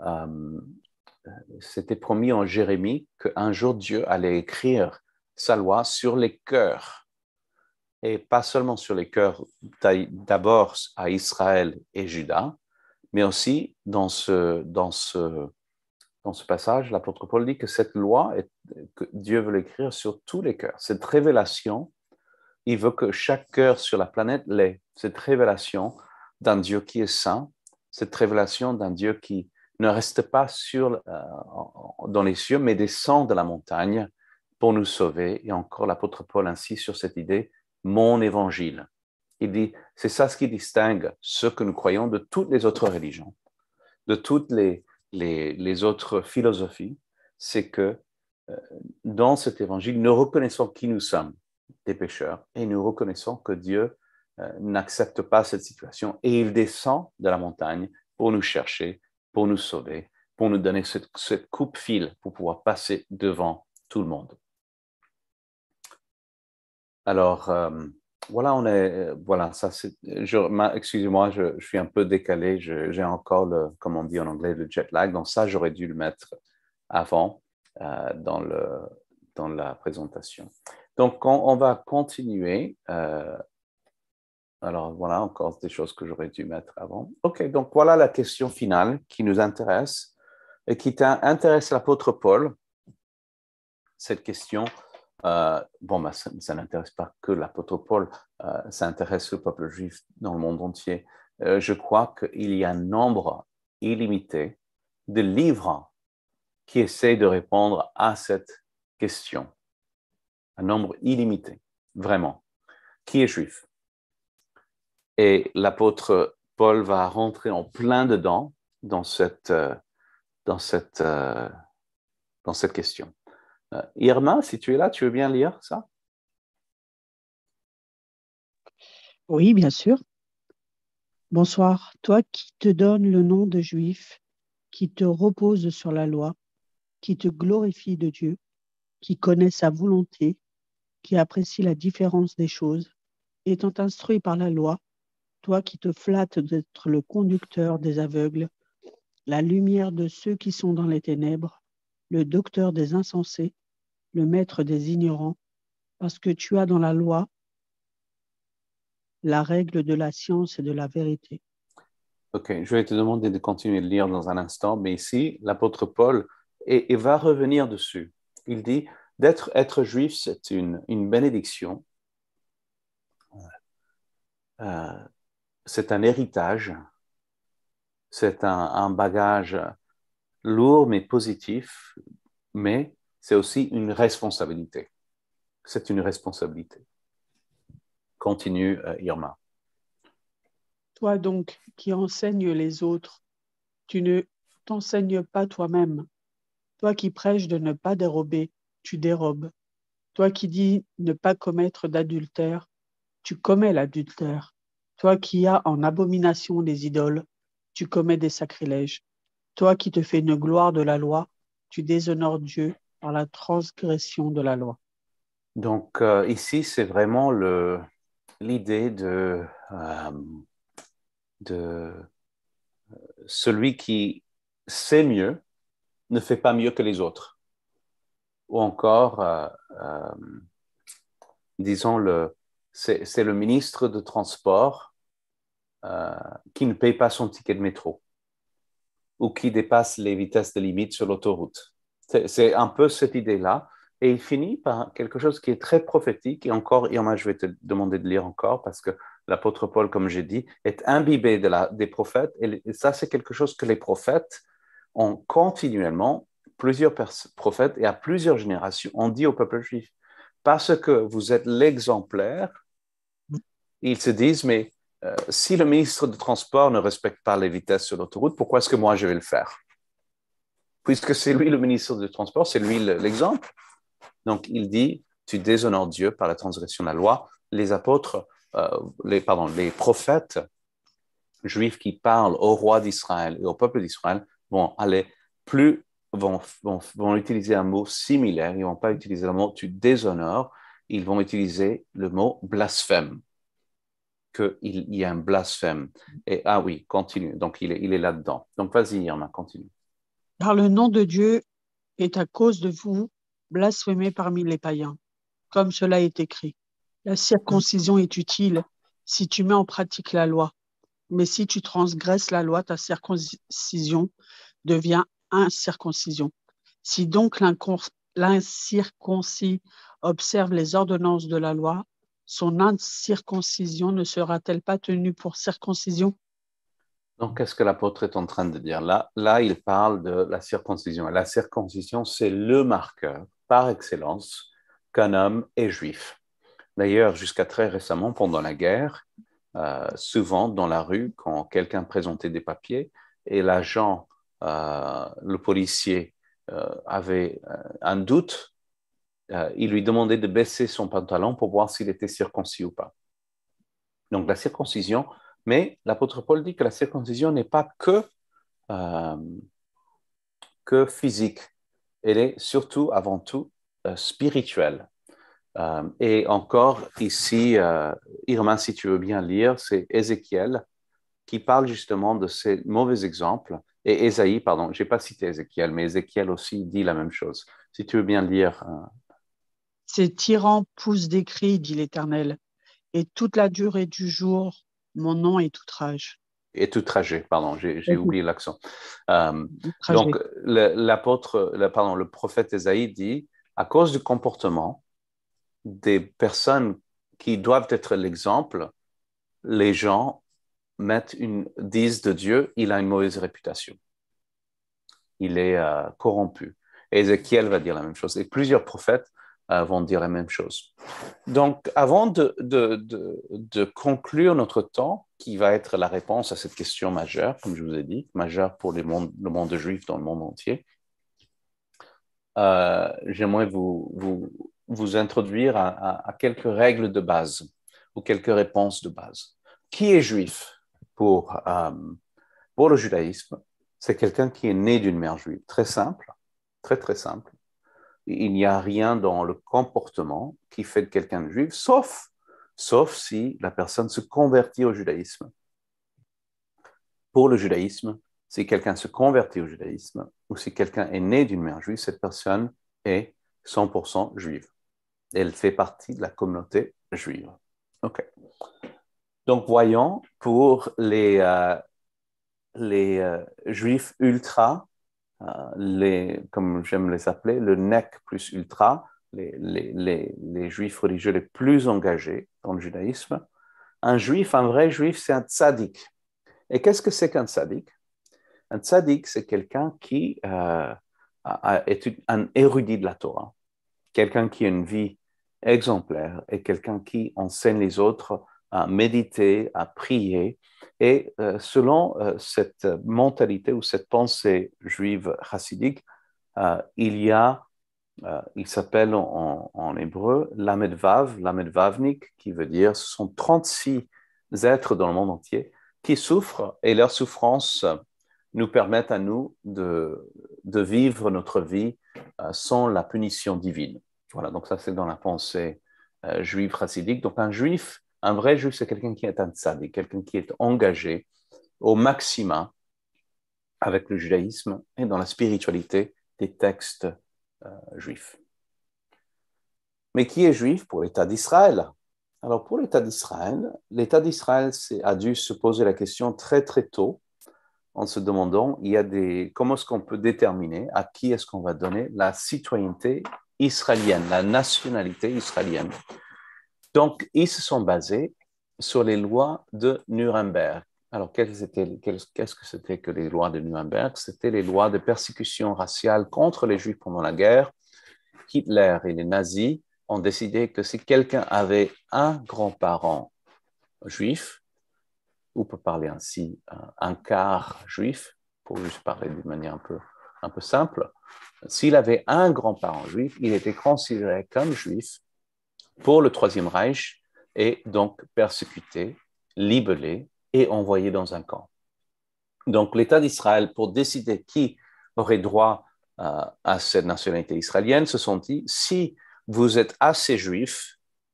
c'était promis en Jérémie qu'un jour Dieu allait écrire sa loi sur les cœurs, et pas seulement sur les cœurs d'abord à Israël et Juda, mais aussi dans ce passage, l'apôtre Paul dit que cette loi, que Dieu veut l'écrire sur tous les cœurs. Cette révélation, il veut que chaque cœur sur la planète l'ait. Cette révélation d'un Dieu qui est saint, cette révélation d'un Dieu qui ne reste pas dans les cieux, mais descend de la montagne pour nous sauver. Et encore, l'apôtre Paul insiste sur cette idée, mon évangile. Il dit, c'est ça ce qui distingue ce que nous croyons de toutes les autres religions, de toutes les autres philosophies, c'est que dans cet évangile, nous reconnaissons qui nous sommes, des pécheurs, et nous reconnaissons que Dieu n'accepte pas cette situation, et il descend de la montagne pour nous chercher, pour nous sauver, pour nous donner cette coupe-file pour pouvoir passer devant tout le monde. Alors, voilà, ça c'est. Excusez-moi, je suis un peu décalé. J'ai encore comme on dit en anglais, le jet lag. Donc ça, j'aurais dû le mettre avant dans la présentation. Donc, on va continuer. Alors voilà, encore des choses que j'aurais dû mettre avant. OK, donc voilà la question finale qui nous intéresse et qui intéresse l'apôtre Paul. Cette question. Ça n'intéresse pas que l'apôtre Paul, ça intéresse le peuple juif dans le monde entier. Je crois qu'il y a un nombre illimité de livres qui essaient de répondre à cette question. Un nombre illimité, vraiment. Qui est juif? Et l'apôtre Paul va rentrer en plein dedans dans cette question. Irma, si tu es là, tu veux bien lire ça? Oui, bien sûr. Bonsoir, toi qui te donnes le nom de juif, qui te repose sur la loi, qui te glorifie de Dieu, qui connaît sa volonté, qui apprécie la différence des choses, étant instruit par la loi, toi qui te flattes d'être le conducteur des aveugles, la lumière de ceux qui sont dans les ténèbres, le docteur des insensés, le maître des ignorants, parce que tu as dans la loi la règle de la science et de la vérité. Ok, je vais te demander de continuer de lire dans un instant, mais ici, l'apôtre Paul et va revenir dessus. Il dit, être juif, c'est une bénédiction, c'est un héritage, c'est un bagage lourd mais positif, mais c'est aussi une responsabilité. C'est une responsabilité. Continue, Irma. Toi donc qui enseignes les autres, tu ne t'enseignes pas toi-même. Toi qui prêches de ne pas dérober, tu dérobes. Toi qui dis ne pas commettre d'adultère, tu commets l'adultère. Toi qui as en abomination les idoles, tu commets des sacrilèges. Toi qui te fais une gloire de la loi, tu déshonores Dieu par la transgression de la loi. Donc, ici, c'est vraiment l'idée de celui qui sait mieux ne fait pas mieux que les autres. Ou encore, disons, c'est le ministre de Transport qui ne paye pas son ticket de métro ou qui dépasse les vitesses de limite sur l'autoroute. C'est un peu cette idée-là. Et il finit par quelque chose qui est très prophétique. Et encore, Irma, je vais te demander de lire encore parce que l'apôtre Paul, comme j'ai dit, est imbibé des prophètes. Et ça, c'est quelque chose que les prophètes ont continuellement, plusieurs prophètes et à plusieurs générations, ont dit au peuple juif. Parce que vous êtes l'exemplaire, ils se disent, mais si le ministre de Transport ne respecte pas les vitesses sur l'autoroute, pourquoi est-ce que moi je vais le faire? Puisque c'est lui le ministre du Transport, c'est lui l'exemple. Donc il dit, tu déshonores Dieu par la transgression de la loi. Les apôtres, les prophètes juifs qui parlent au roi d'Israël et au peuple d'Israël vont utiliser un mot similaire. Ils ne vont pas utiliser le mot tu déshonores, ils vont utiliser le mot blasphème. Qu'il y a un blasphème. Et ah oui, continue. Donc, il est là-dedans. Donc, vas-y, Irma, continue. Car le nom de Dieu est à cause de vous blasphémé parmi les païens, comme cela est écrit. La circoncision est utile si tu mets en pratique la loi. Mais si tu transgresses la loi, ta circoncision devient incirconcision. Si donc l'incirconcis observe les ordonnances de la loi, son incirconcision ne sera-t-elle pas tenue pour circoncision? Donc, qu'est-ce que l'apôtre est en train de dire? Là, il parle de la circoncision. Et la circoncision, c'est le marqueur par excellence qu'un homme est juif. D'ailleurs, jusqu'à très récemment, pendant la guerre, souvent dans la rue, quand quelqu'un présentait des papiers et l'agent, le policier, avait un doute, il lui demandait de baisser son pantalon pour voir s'il était circoncis ou pas. Donc la circoncision, mais l'apôtre Paul dit que la circoncision n'est pas que physique, elle est surtout, avant tout, spirituelle. Et encore ici, Irma, si tu veux bien lire, c'est Ézéchiel qui parle justement de ces mauvais exemples. Et Ésaïe, pardon, je n'ai pas cité Ézéchiel, mais Ézéchiel aussi dit la même chose. Si tu veux bien lire. Ces tyrans poussent des cris, dit l'Éternel, et toute la durée du jour, mon nom est outrage. Et tout trajet, pardon, j'ai oublié l'accent. Donc, le prophète Ésaïe dit, à cause du comportement des personnes qui doivent être l'exemple, les gens disent de Dieu, il a une mauvaise réputation. Il est corrompu. Et Ézéchiel va dire la même chose. Et plusieurs prophètes vont dire la même chose. Donc, avant de conclure notre temps, qui va être la réponse à cette question majeure, comme je vous ai dit, majeure pour le monde juif dans le monde entier, j'aimerais vous introduire à quelques règles de base ou quelques réponses de base. Qui est juif pour le judaïsme? C'est quelqu'un qui est né d'une mère juive. Très simple, très, très simple. Il n'y a rien dans le comportement qui fait de quelqu'un de juif, sauf sauf si la personne se convertit au judaïsme. Pour le judaïsme, si quelqu'un se convertit au judaïsme ou si quelqu'un est né d'une mère juive, cette personne est 100% juive. Elle fait partie de la communauté juive. OK. Donc, voyons pour les juifs ultra, comme j'aime les appeler, le nec plus ultra, les juifs religieux les plus engagés dans le judaïsme. Un vrai juif, c'est un tzaddik. Et qu'est-ce que c'est qu'un tzaddik? Un tzaddik, c'est quelqu'un qui est un érudit de la Torah, quelqu'un qui a une vie exemplaire et quelqu'un qui enseigne les autres à méditer, à prier. Et selon cette mentalité ou cette pensée juive chassidique, il s'appelle en hébreu Lamed Vavnik, qui veut dire ce sont 36 êtres dans le monde entier qui souffrent et leur souffrance nous permettent à nous de vivre notre vie sans la punition divine. Voilà, donc ça c'est dans la pensée juive chassidique. Donc un vrai juif, c'est quelqu'un qui est un tzaddik, quelqu'un qui est engagé au maximum avec le judaïsme et dans la spiritualité des textes juifs. Mais qui est juif pour l'État d'Israël? Alors pour l'État d'Israël a dû se poser la question très très tôt en se demandant comment est-ce qu'on peut déterminer à qui est-ce qu'on va donner la citoyenneté israélienne, la nationalité israélienne. Donc, ils se sont basés sur les lois de Nuremberg. Alors, qu'est-ce que c'était que les lois de Nuremberg? C'était les lois de persécution raciale contre les Juifs pendant la guerre. Hitler et les nazis ont décidé que si quelqu'un avait un grand-parent juif, ou peut parler ainsi, un quart juif, pour juste parler d'une manière un peu simple, s'il avait un grand-parent juif, il était considéré comme juif pour le Troisième Reich et donc persécuté, libellé et envoyé dans un camp. Donc l'État d'Israël, pour décider qui aurait droit à cette nationalité israélienne, se sont dit, si vous êtes assez juif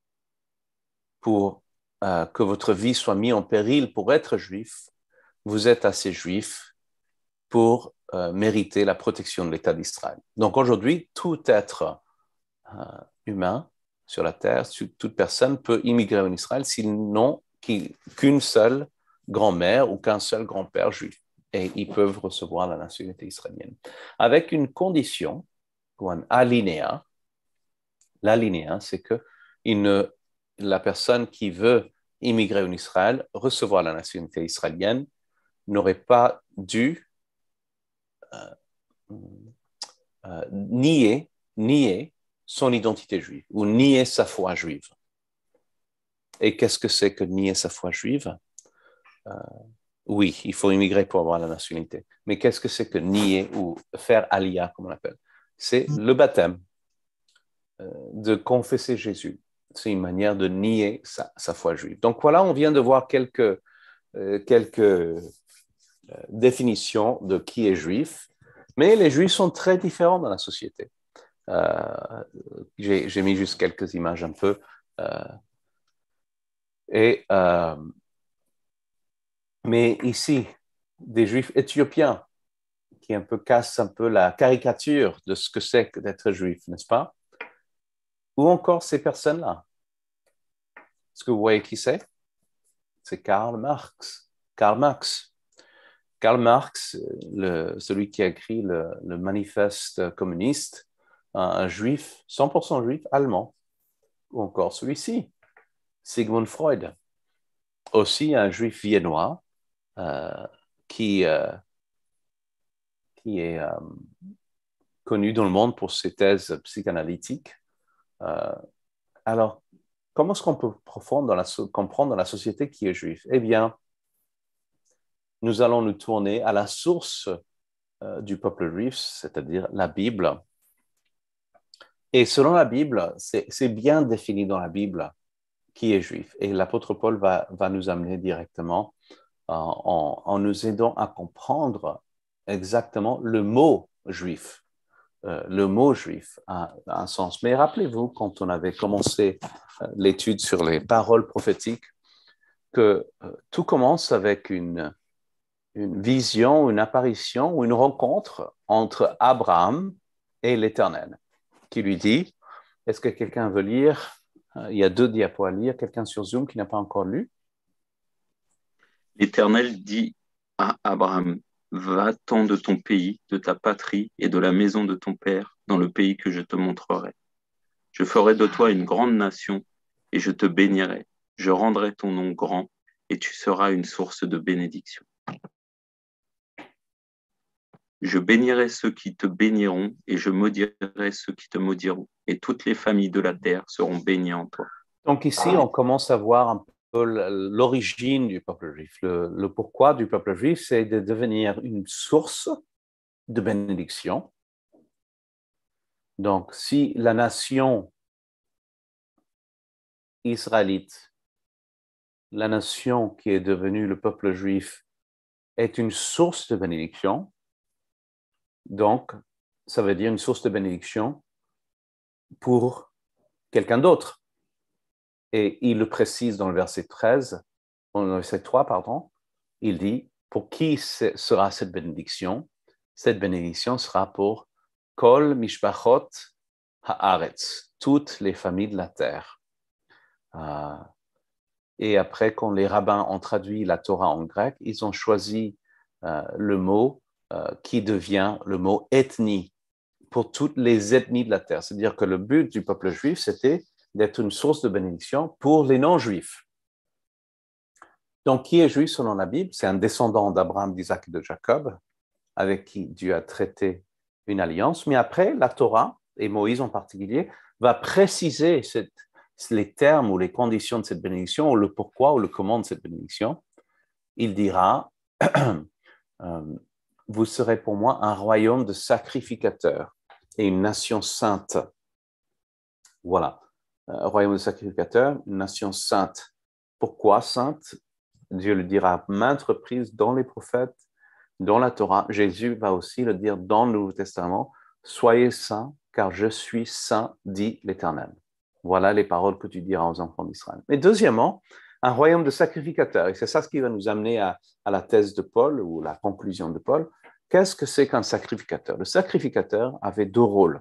pour que votre vie soit mise en péril pour être juif, vous êtes assez juif pour mériter la protection de l'État d'Israël. Donc aujourd'hui, tout être humain sur la terre, toute personne peut immigrer en Israël s'ils n'ont qu'une seule grand-mère ou qu'un seul grand-père juif. Et ils peuvent recevoir la nationalité israélienne. Avec une condition, ou un alinéa. L'alinéa, c'est que la personne qui veut immigrer en Israël, recevoir la nationalité israélienne, n'aurait pas dû nier son identité juive ou nier sa foi juive. Et qu'est-ce que c'est que nier sa foi juive? Oui, il faut immigrer pour avoir la nationalité. Mais qu'est-ce que c'est que nier ou faire aliyah, comme on l'appelle? C'est le baptême, de confesser Jésus. C'est une manière de nier sa foi juive. Donc voilà, on vient de voir quelques définitions de qui est juif, mais les juifs sont très différents dans la société. J'ai mis juste quelques images un peu. Mais ici, des juifs éthiopiens qui cassent un peu la caricature de ce que c'est que d'être juif, n'est-ce pas? Ou encore ces personnes-là. Est-ce que vous voyez qui c'est? C'est Karl Marx. Karl Marx, celui qui a écrit le manifeste communiste, un juif, 100% juif allemand. Ou encore celui-ci, Sigmund Freud. Aussi un juif viennois qui est connu dans le monde pour ses thèses psychanalytiques. Alors, comment est-ce qu'on peut comprendre dans la société qui est juive? Eh bien, nous allons nous tourner à la source du peuple juif, c'est-à-dire la Bible. Et selon la Bible, c'est bien défini dans la Bible qui est juif. Et l'apôtre Paul va nous amener directement en nous aidant à comprendre exactement le mot juif. le mot juif a un sens. Mais rappelez-vous, quand on avait commencé l'étude sur les paroles prophétiques, que tout commence avec une vision, une apparition ou une rencontre entre Abraham et l'Éternel, qui lui dit, est-ce que quelqu'un veut lire? Il y a 2 diapos à lire. Quelqu'un sur Zoom qui n'a pas encore lu? L'Éternel dit à Abraham, va-t'en de ton pays, de ta patrie et de la maison de ton père, dans le pays que je te montrerai. Je ferai de toi une grande nation et je te bénirai. Je rendrai ton nom grand et tu seras une source de bénédiction. Je bénirai ceux qui te béniront et je maudirai ceux qui te maudiront. Et toutes les familles de la terre seront bénies en toi. Donc ici, on commence à voir un peu l'origine du peuple juif. Le pourquoi du peuple juif, c'est de devenir une source de bénédiction. Donc, si la nation israélite, la nation qui est devenue le peuple juif, est une source de bénédiction, donc ça veut dire une source de bénédiction pour quelqu'un d'autre. Et il le précise dans le verset 3, pardon, il dit, pour qui sera cette bénédiction? Cette bénédiction sera pour Kol Mishpachot Haaretz, toutes les familles de la terre. Et après, quand les rabbins ont traduit la Torah en grec, ils ont choisi le mot qui devient le mot ethnie pour toutes les ethnies de la terre. C'est-à-dire que le but du peuple juif, c'était d'être une source de bénédiction pour les non-juifs. Donc, qui est juif selon la Bible? C'est un descendant d'Abraham, d'Isaac et de Jacob, avec qui Dieu a traité une alliance. Mais après, la Torah, et Moïse en particulier, va préciser les termes ou les conditions de cette bénédiction, ou le pourquoi ou le comment de cette bénédiction. Il dira, vous serez pour moi un royaume de sacrificateurs et une nation sainte. Voilà, un royaume de sacrificateurs, une nation sainte. Pourquoi sainte? Dieu le dira à maintes reprises dans les prophètes, dans la Torah. Jésus va aussi le dire dans le Nouveau Testament. Soyez saints, car je suis saint, dit l'Éternel. Voilà les paroles que tu diras aux enfants d'Israël. Mais deuxièmement, un royaume de sacrificateurs. Et c'est ça ce qui va nous amener à la thèse de Paul ou la conclusion de Paul. Qu'est-ce que c'est qu'un sacrificateur? Le sacrificateur avait 2 rôles.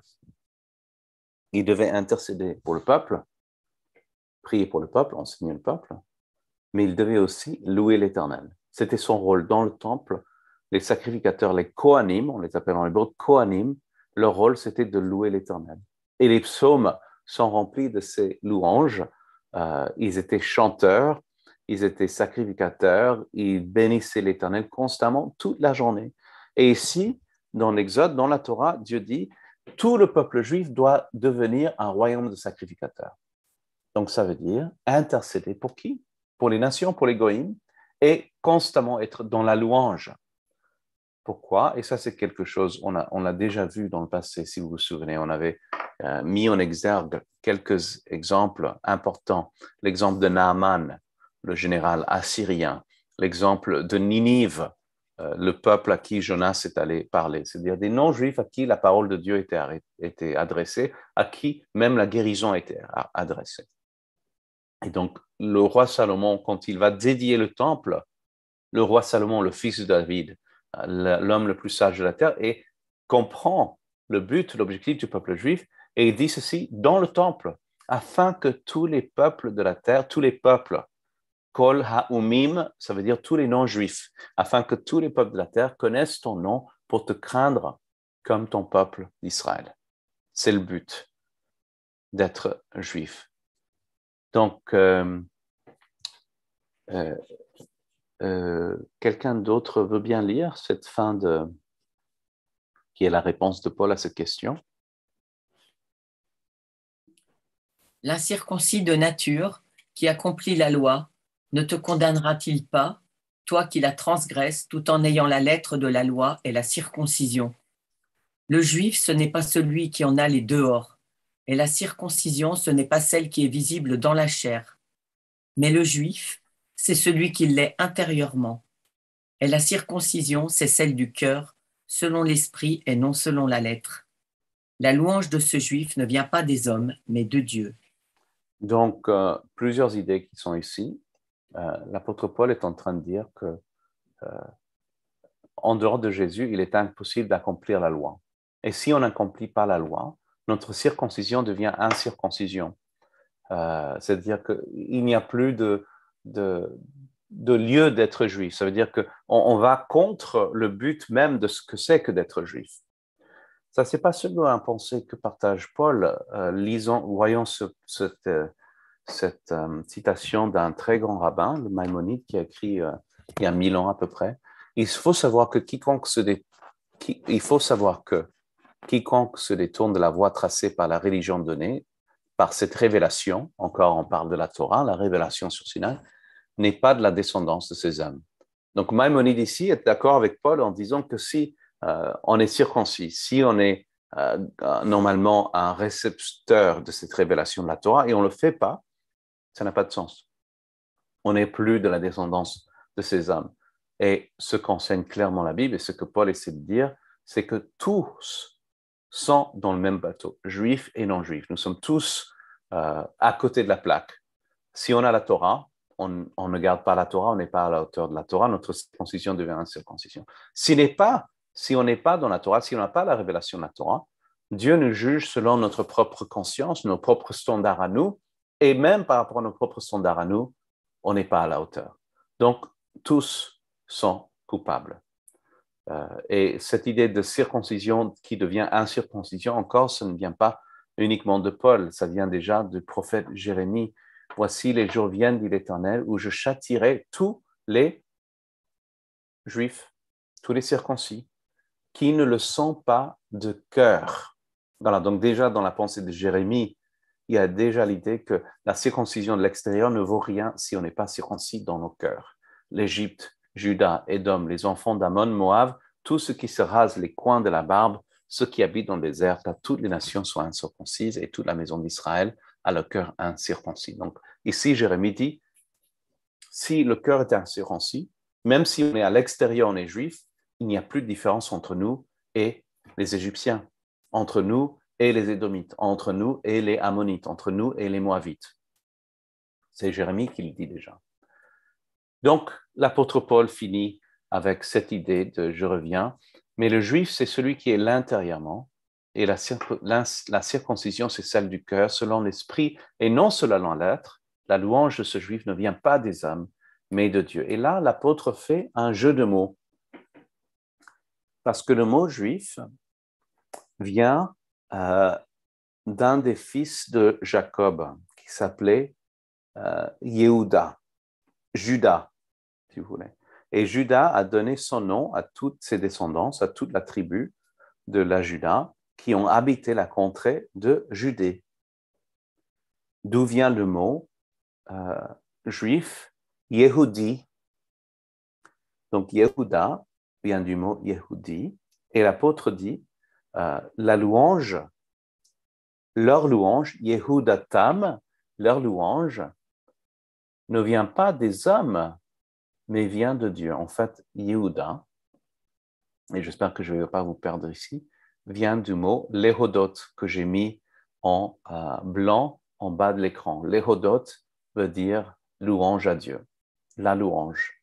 Il devait intercéder pour le peuple, prier pour le peuple, enseigner le peuple, mais il devait aussi louer l'Éternel. C'était son rôle dans le temple. Les sacrificateurs, les Kohanim, on les appelle en hébreu Kohanim, leur rôle c'était de louer l'Éternel. Et les psaumes sont remplis de ces louanges. Ils étaient chanteurs, ils étaient sacrificateurs, ils bénissaient l'Éternel constamment toute la journée. Et ici, dans l'Exode, dans la Torah, Dieu dit, tout le peuple juif doit devenir un royaume de sacrificateurs. Donc ça veut dire intercéder pour qui? Pour les nations, pour les goïms, et constamment être dans la louange. Pourquoi? Et ça, c'est quelque chose, on l'a déjà vu dans le passé, si vous vous souvenez, on avait mis en exergue quelques exemples importants. L'exemple de Naaman, le général assyrien, l'exemple de Ninive, le peuple à qui Jonas est allé parler, c'est-à-dire des non-juifs à qui la parole de Dieu était adressée, à qui même la guérison était adressée. Et donc, le roi Salomon, quand il va dédier le temple, le roi Salomon, le fils de David, l'homme le plus sage de la terre, et comprend le but, l'objectif du peuple juif, et il dit ceci dans le temple, afin que tous les peuples de la terre, tous les peuples, Kol ha'umim, ça veut dire tous les non-juifs, afin que tous les peuples de la terre connaissent ton nom pour te craindre comme ton peuple d'Israël. C'est le but d'être juif. Donc, quelqu'un d'autre veut bien lire cette fin qui est la réponse de Paul à cette question? L'incirconcis de nature qui accomplit la loi ne te condamnera-t-il pas, toi qui la transgresses tout en ayant la lettre de la loi et la circoncision? Le juif, ce n'est pas celui qui en a les dehors, et la circoncision, ce n'est pas celle qui est visible dans la chair. Mais le juif, c'est celui qui l'est intérieurement. Et la circoncision, c'est celle du cœur, selon l'esprit et non selon la lettre. La louange de ce juif ne vient pas des hommes, mais de Dieu. Donc, plusieurs idées qui sont ici. L'apôtre Paul est en train de dire que en dehors de Jésus, il est impossible d'accomplir la loi. Et si on n'accomplit pas la loi, notre circoncision devient incirconcision. C'est-à-dire qu'il n'y a plus de lieu d'être juif. Ça veut dire qu'on va contre le but même de ce que c'est que d'être juif. Ça, ce n'est pas seulement une pensée que partage Paul. Voyons cette citation d'un très grand rabbin, le Maïmonide, qui a écrit il y a 1000 ans à peu près. Il faut savoir que quiconque se détourne de la voie tracée par la religion donnée, par cette révélation, encore on parle de la Torah, la révélation sur Sinaï, n'est pas de la descendance de ces hommes. Donc Maïmonide ici est d'accord avec Paul en disant que si on est circoncis, si on est normalement un récepteur de cette révélation de la Torah et on ne le fait pas, ça n'a pas de sens. On n'est plus de la descendance de ces hommes. Et ce qu'enseigne clairement la Bible et ce que Paul essaie de dire, c'est que tous sont dans le même bateau, juifs et non-juifs. Nous sommes tous à côté de la plaque. Si on a la Torah, on ne garde pas la Torah, on n'est pas à la hauteur de la Torah, notre circoncision devient une circoncision. Si on n'est pas dans la Torah, si on n'a pas la révélation de la Torah, Dieu nous juge selon notre propre conscience, nos propres standards à nous, et même par rapport à nos propres standards à nous, on n'est pas à la hauteur. Donc, tous sont coupables. Et cette idée de circoncision qui devient incirconcision, encore, ça ne vient pas uniquement de Paul, ça vient déjà du prophète Jérémie. Voici les jours viennent, dit l'Éternel, où je châtierai tous les juifs, tous les circoncis, qui ne le sont pas de cœur. Voilà, donc déjà dans la pensée de Jérémie, il y a déjà l'idée que la circoncision de l'extérieur ne vaut rien si on n'est pas circoncis dans nos cœurs. L'Égypte, Juda, Édom, les enfants d'Ammon, Moab, tous ceux qui se rasent les coins de la barbe, ceux qui habitent dans le désert, là, toutes les nations sont incirconcises et toute la maison d'Israël a le cœur incirconcis. Donc ici, Jérémie dit, si le cœur est incirconcis, même si on est à l'extérieur, on est juif, il n'y a plus de différence entre nous et les Égyptiens, entre nous et les Édomites, entre nous et les Ammonites, entre nous et les Moabites. C'est Jérémie qui le dit déjà. Donc, l'apôtre Paul finit avec cette idée de « je reviens », mais le juif, c'est celui qui est l'intérieurement, et la circoncision, c'est celle du cœur, selon l'esprit, et non selon l'être. La louange de ce juif ne vient pas des hommes, mais de Dieu. Et là, l'apôtre fait un jeu de mots, parce que le mot juif vient d'un des fils de Jacob, qui s'appelait Yehuda, Judas, si vous voulez. Et Judas a donné son nom à toutes ses descendants, à toute la tribu de la Juda, qui ont habité la contrée de Judée. D'où vient le mot juif, Yehudi. Donc Yehuda vient du mot Yehudi, et l'apôtre dit la louange, leur louange, Yehudatam, leur louange, ne vient pas des hommes, mais vient de Dieu. En fait, Yehuda, et j'espère que je ne vais pas vous perdre ici, vient du mot lehodot, que j'ai mis en blanc en bas de l'écran. Lehodot veut dire louange à Dieu, la louange.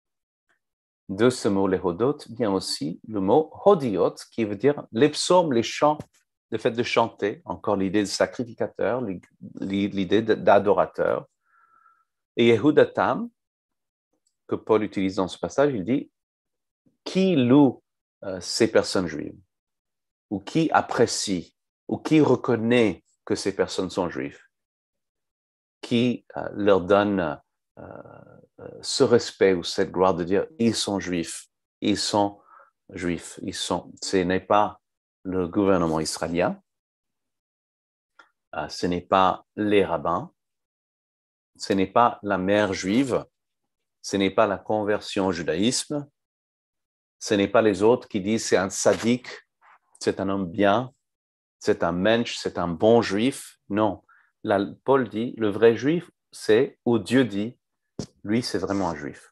De ce mot lehodot vient aussi le mot hodiot, qui veut dire les psaumes, les chants, le fait de chanter, encore l'idée de sacrificateur, l'idée d'adorateur. Et Yehudatam, que Paul utilise dans ce passage, il dit qui loue ces personnes juives, ou qui apprécie, ou qui reconnaît que ces personnes sont juives, qui leur donne ce respect ou cette gloire de dire ils sont juifs, ils sont juifs, ce n'est pas le gouvernement israélien, ce n'est pas les rabbins, ce n'est pas la mère juive, ce n'est pas la conversion au judaïsme, ce n'est pas les autres qui disent c'est un sadique, c'est un homme bien, c'est un mensch, c'est un bon juif. Non, là, Paul dit le vrai juif, c'est où Dieu dit lui, c'est vraiment un juif.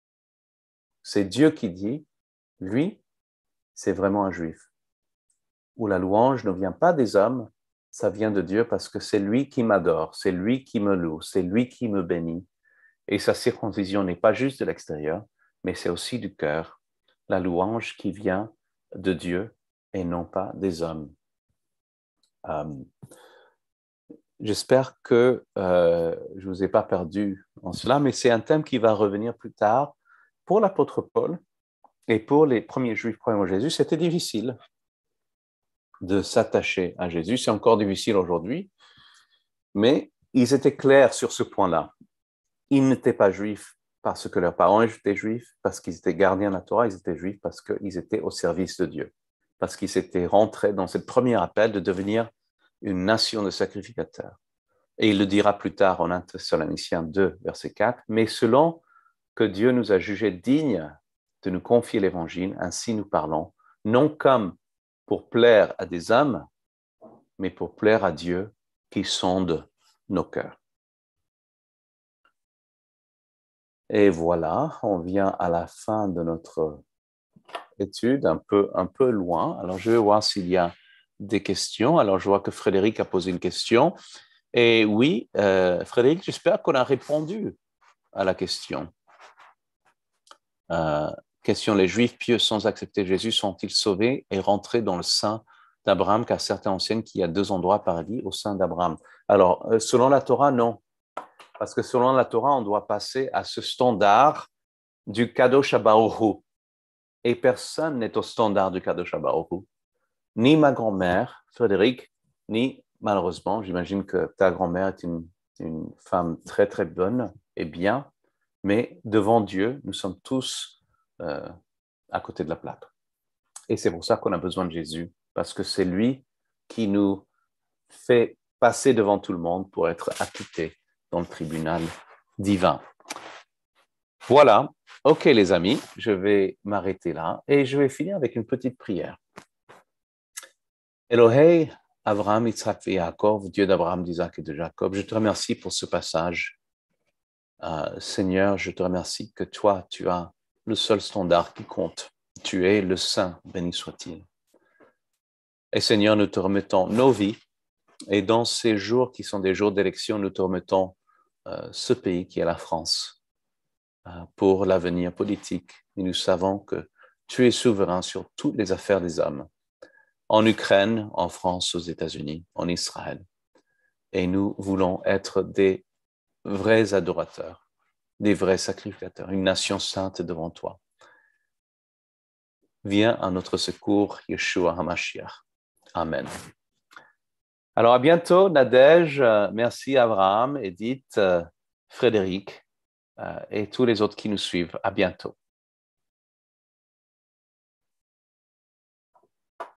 C'est Dieu qui dit lui, c'est vraiment un juif. où la louange ne vient pas des hommes, ça vient de Dieu parce que c'est lui qui m'adore, c'est lui qui me loue, c'est lui qui me bénit. Et sa circoncision n'est pas juste de l'extérieur, mais c'est aussi du cœur. La louange qui vient de Dieu et non pas des hommes. J'espère que je ne vous ai pas perdu en cela, mais c'est un thème qui va revenir plus tard. Pour l'apôtre Paul et pour les premiers Juifs croyants en Jésus, c'était difficile de s'attacher à Jésus. C'est encore difficile aujourd'hui, mais ils étaient clairs sur ce point-là. Ils n'étaient pas juifs parce que leurs parents étaient juifs, parce qu'ils étaient gardiens de la Torah, ils étaient juifs parce qu'ils étaient au service de Dieu, parce qu'ils étaient rentrés dans cette premier appel de devenir une nation de sacrificateurs. Et il le dira plus tard en 1 Thessaloniciens 2, verset 4, « Mais selon que Dieu nous a jugés dignes de nous confier l'Évangile, ainsi nous parlons, non comme pour plaire à des hommes, mais pour plaire à Dieu qui sonde nos cœurs. » Et voilà, on vient à la fin de notre étude, un peu loin. Alors, je vais voir s'il y a des questions. Alors, je vois que Frédéric a posé une question. Et oui, Frédéric, j'espère qu'on a répondu à la question. Question, les Juifs pieux sans accepter Jésus sont-ils sauvés et rentrés dans le sein d'Abraham, car certains enseignent qu'il y a 2 endroits paradis au sein d'Abraham. Alors, selon la Torah, non. Parce que selon la Torah, on doit passer à ce standard du Kadosh Baruch Hu. Et personne n'est au standard du Kadosh Baruch Hu. Ni ma grand-mère, Frédéric, ni, malheureusement, j'imagine que ta grand-mère est une femme très, très bonne et bien, mais devant Dieu, nous sommes tous à côté de la plaque. Et c'est pour ça qu'on a besoin de Jésus, parce que c'est lui qui nous fait passer devant tout le monde pour être acquittés dans le tribunal divin. Voilà. OK, les amis, je vais m'arrêter là et je vais finir avec une petite prière. Elohei, Abraham, Yitzhak et Yaakov, Dieu d'Abraham, d'Isaac et de Jacob, je te remercie pour ce passage. Seigneur, je te remercie que toi, tu as le seul standard qui compte. Tu es le Saint, béni soit-il. Et Seigneur, nous te remettons nos vies et dans ces jours qui sont des jours d'élection, nous te remettons ce pays qui est la France pour l'avenir politique. Et nous savons que tu es souverain sur toutes les affaires des hommes, en Ukraine, en France, aux États-Unis, en Israël. Et nous voulons être des vrais adorateurs, des vrais sacrificateurs, une nation sainte devant toi. Viens à notre secours, Yeshua HaMashiach. Amen. Alors, à bientôt, Nadège. Merci, Abraham, Edith, Frédéric et tous les autres qui nous suivent. À bientôt.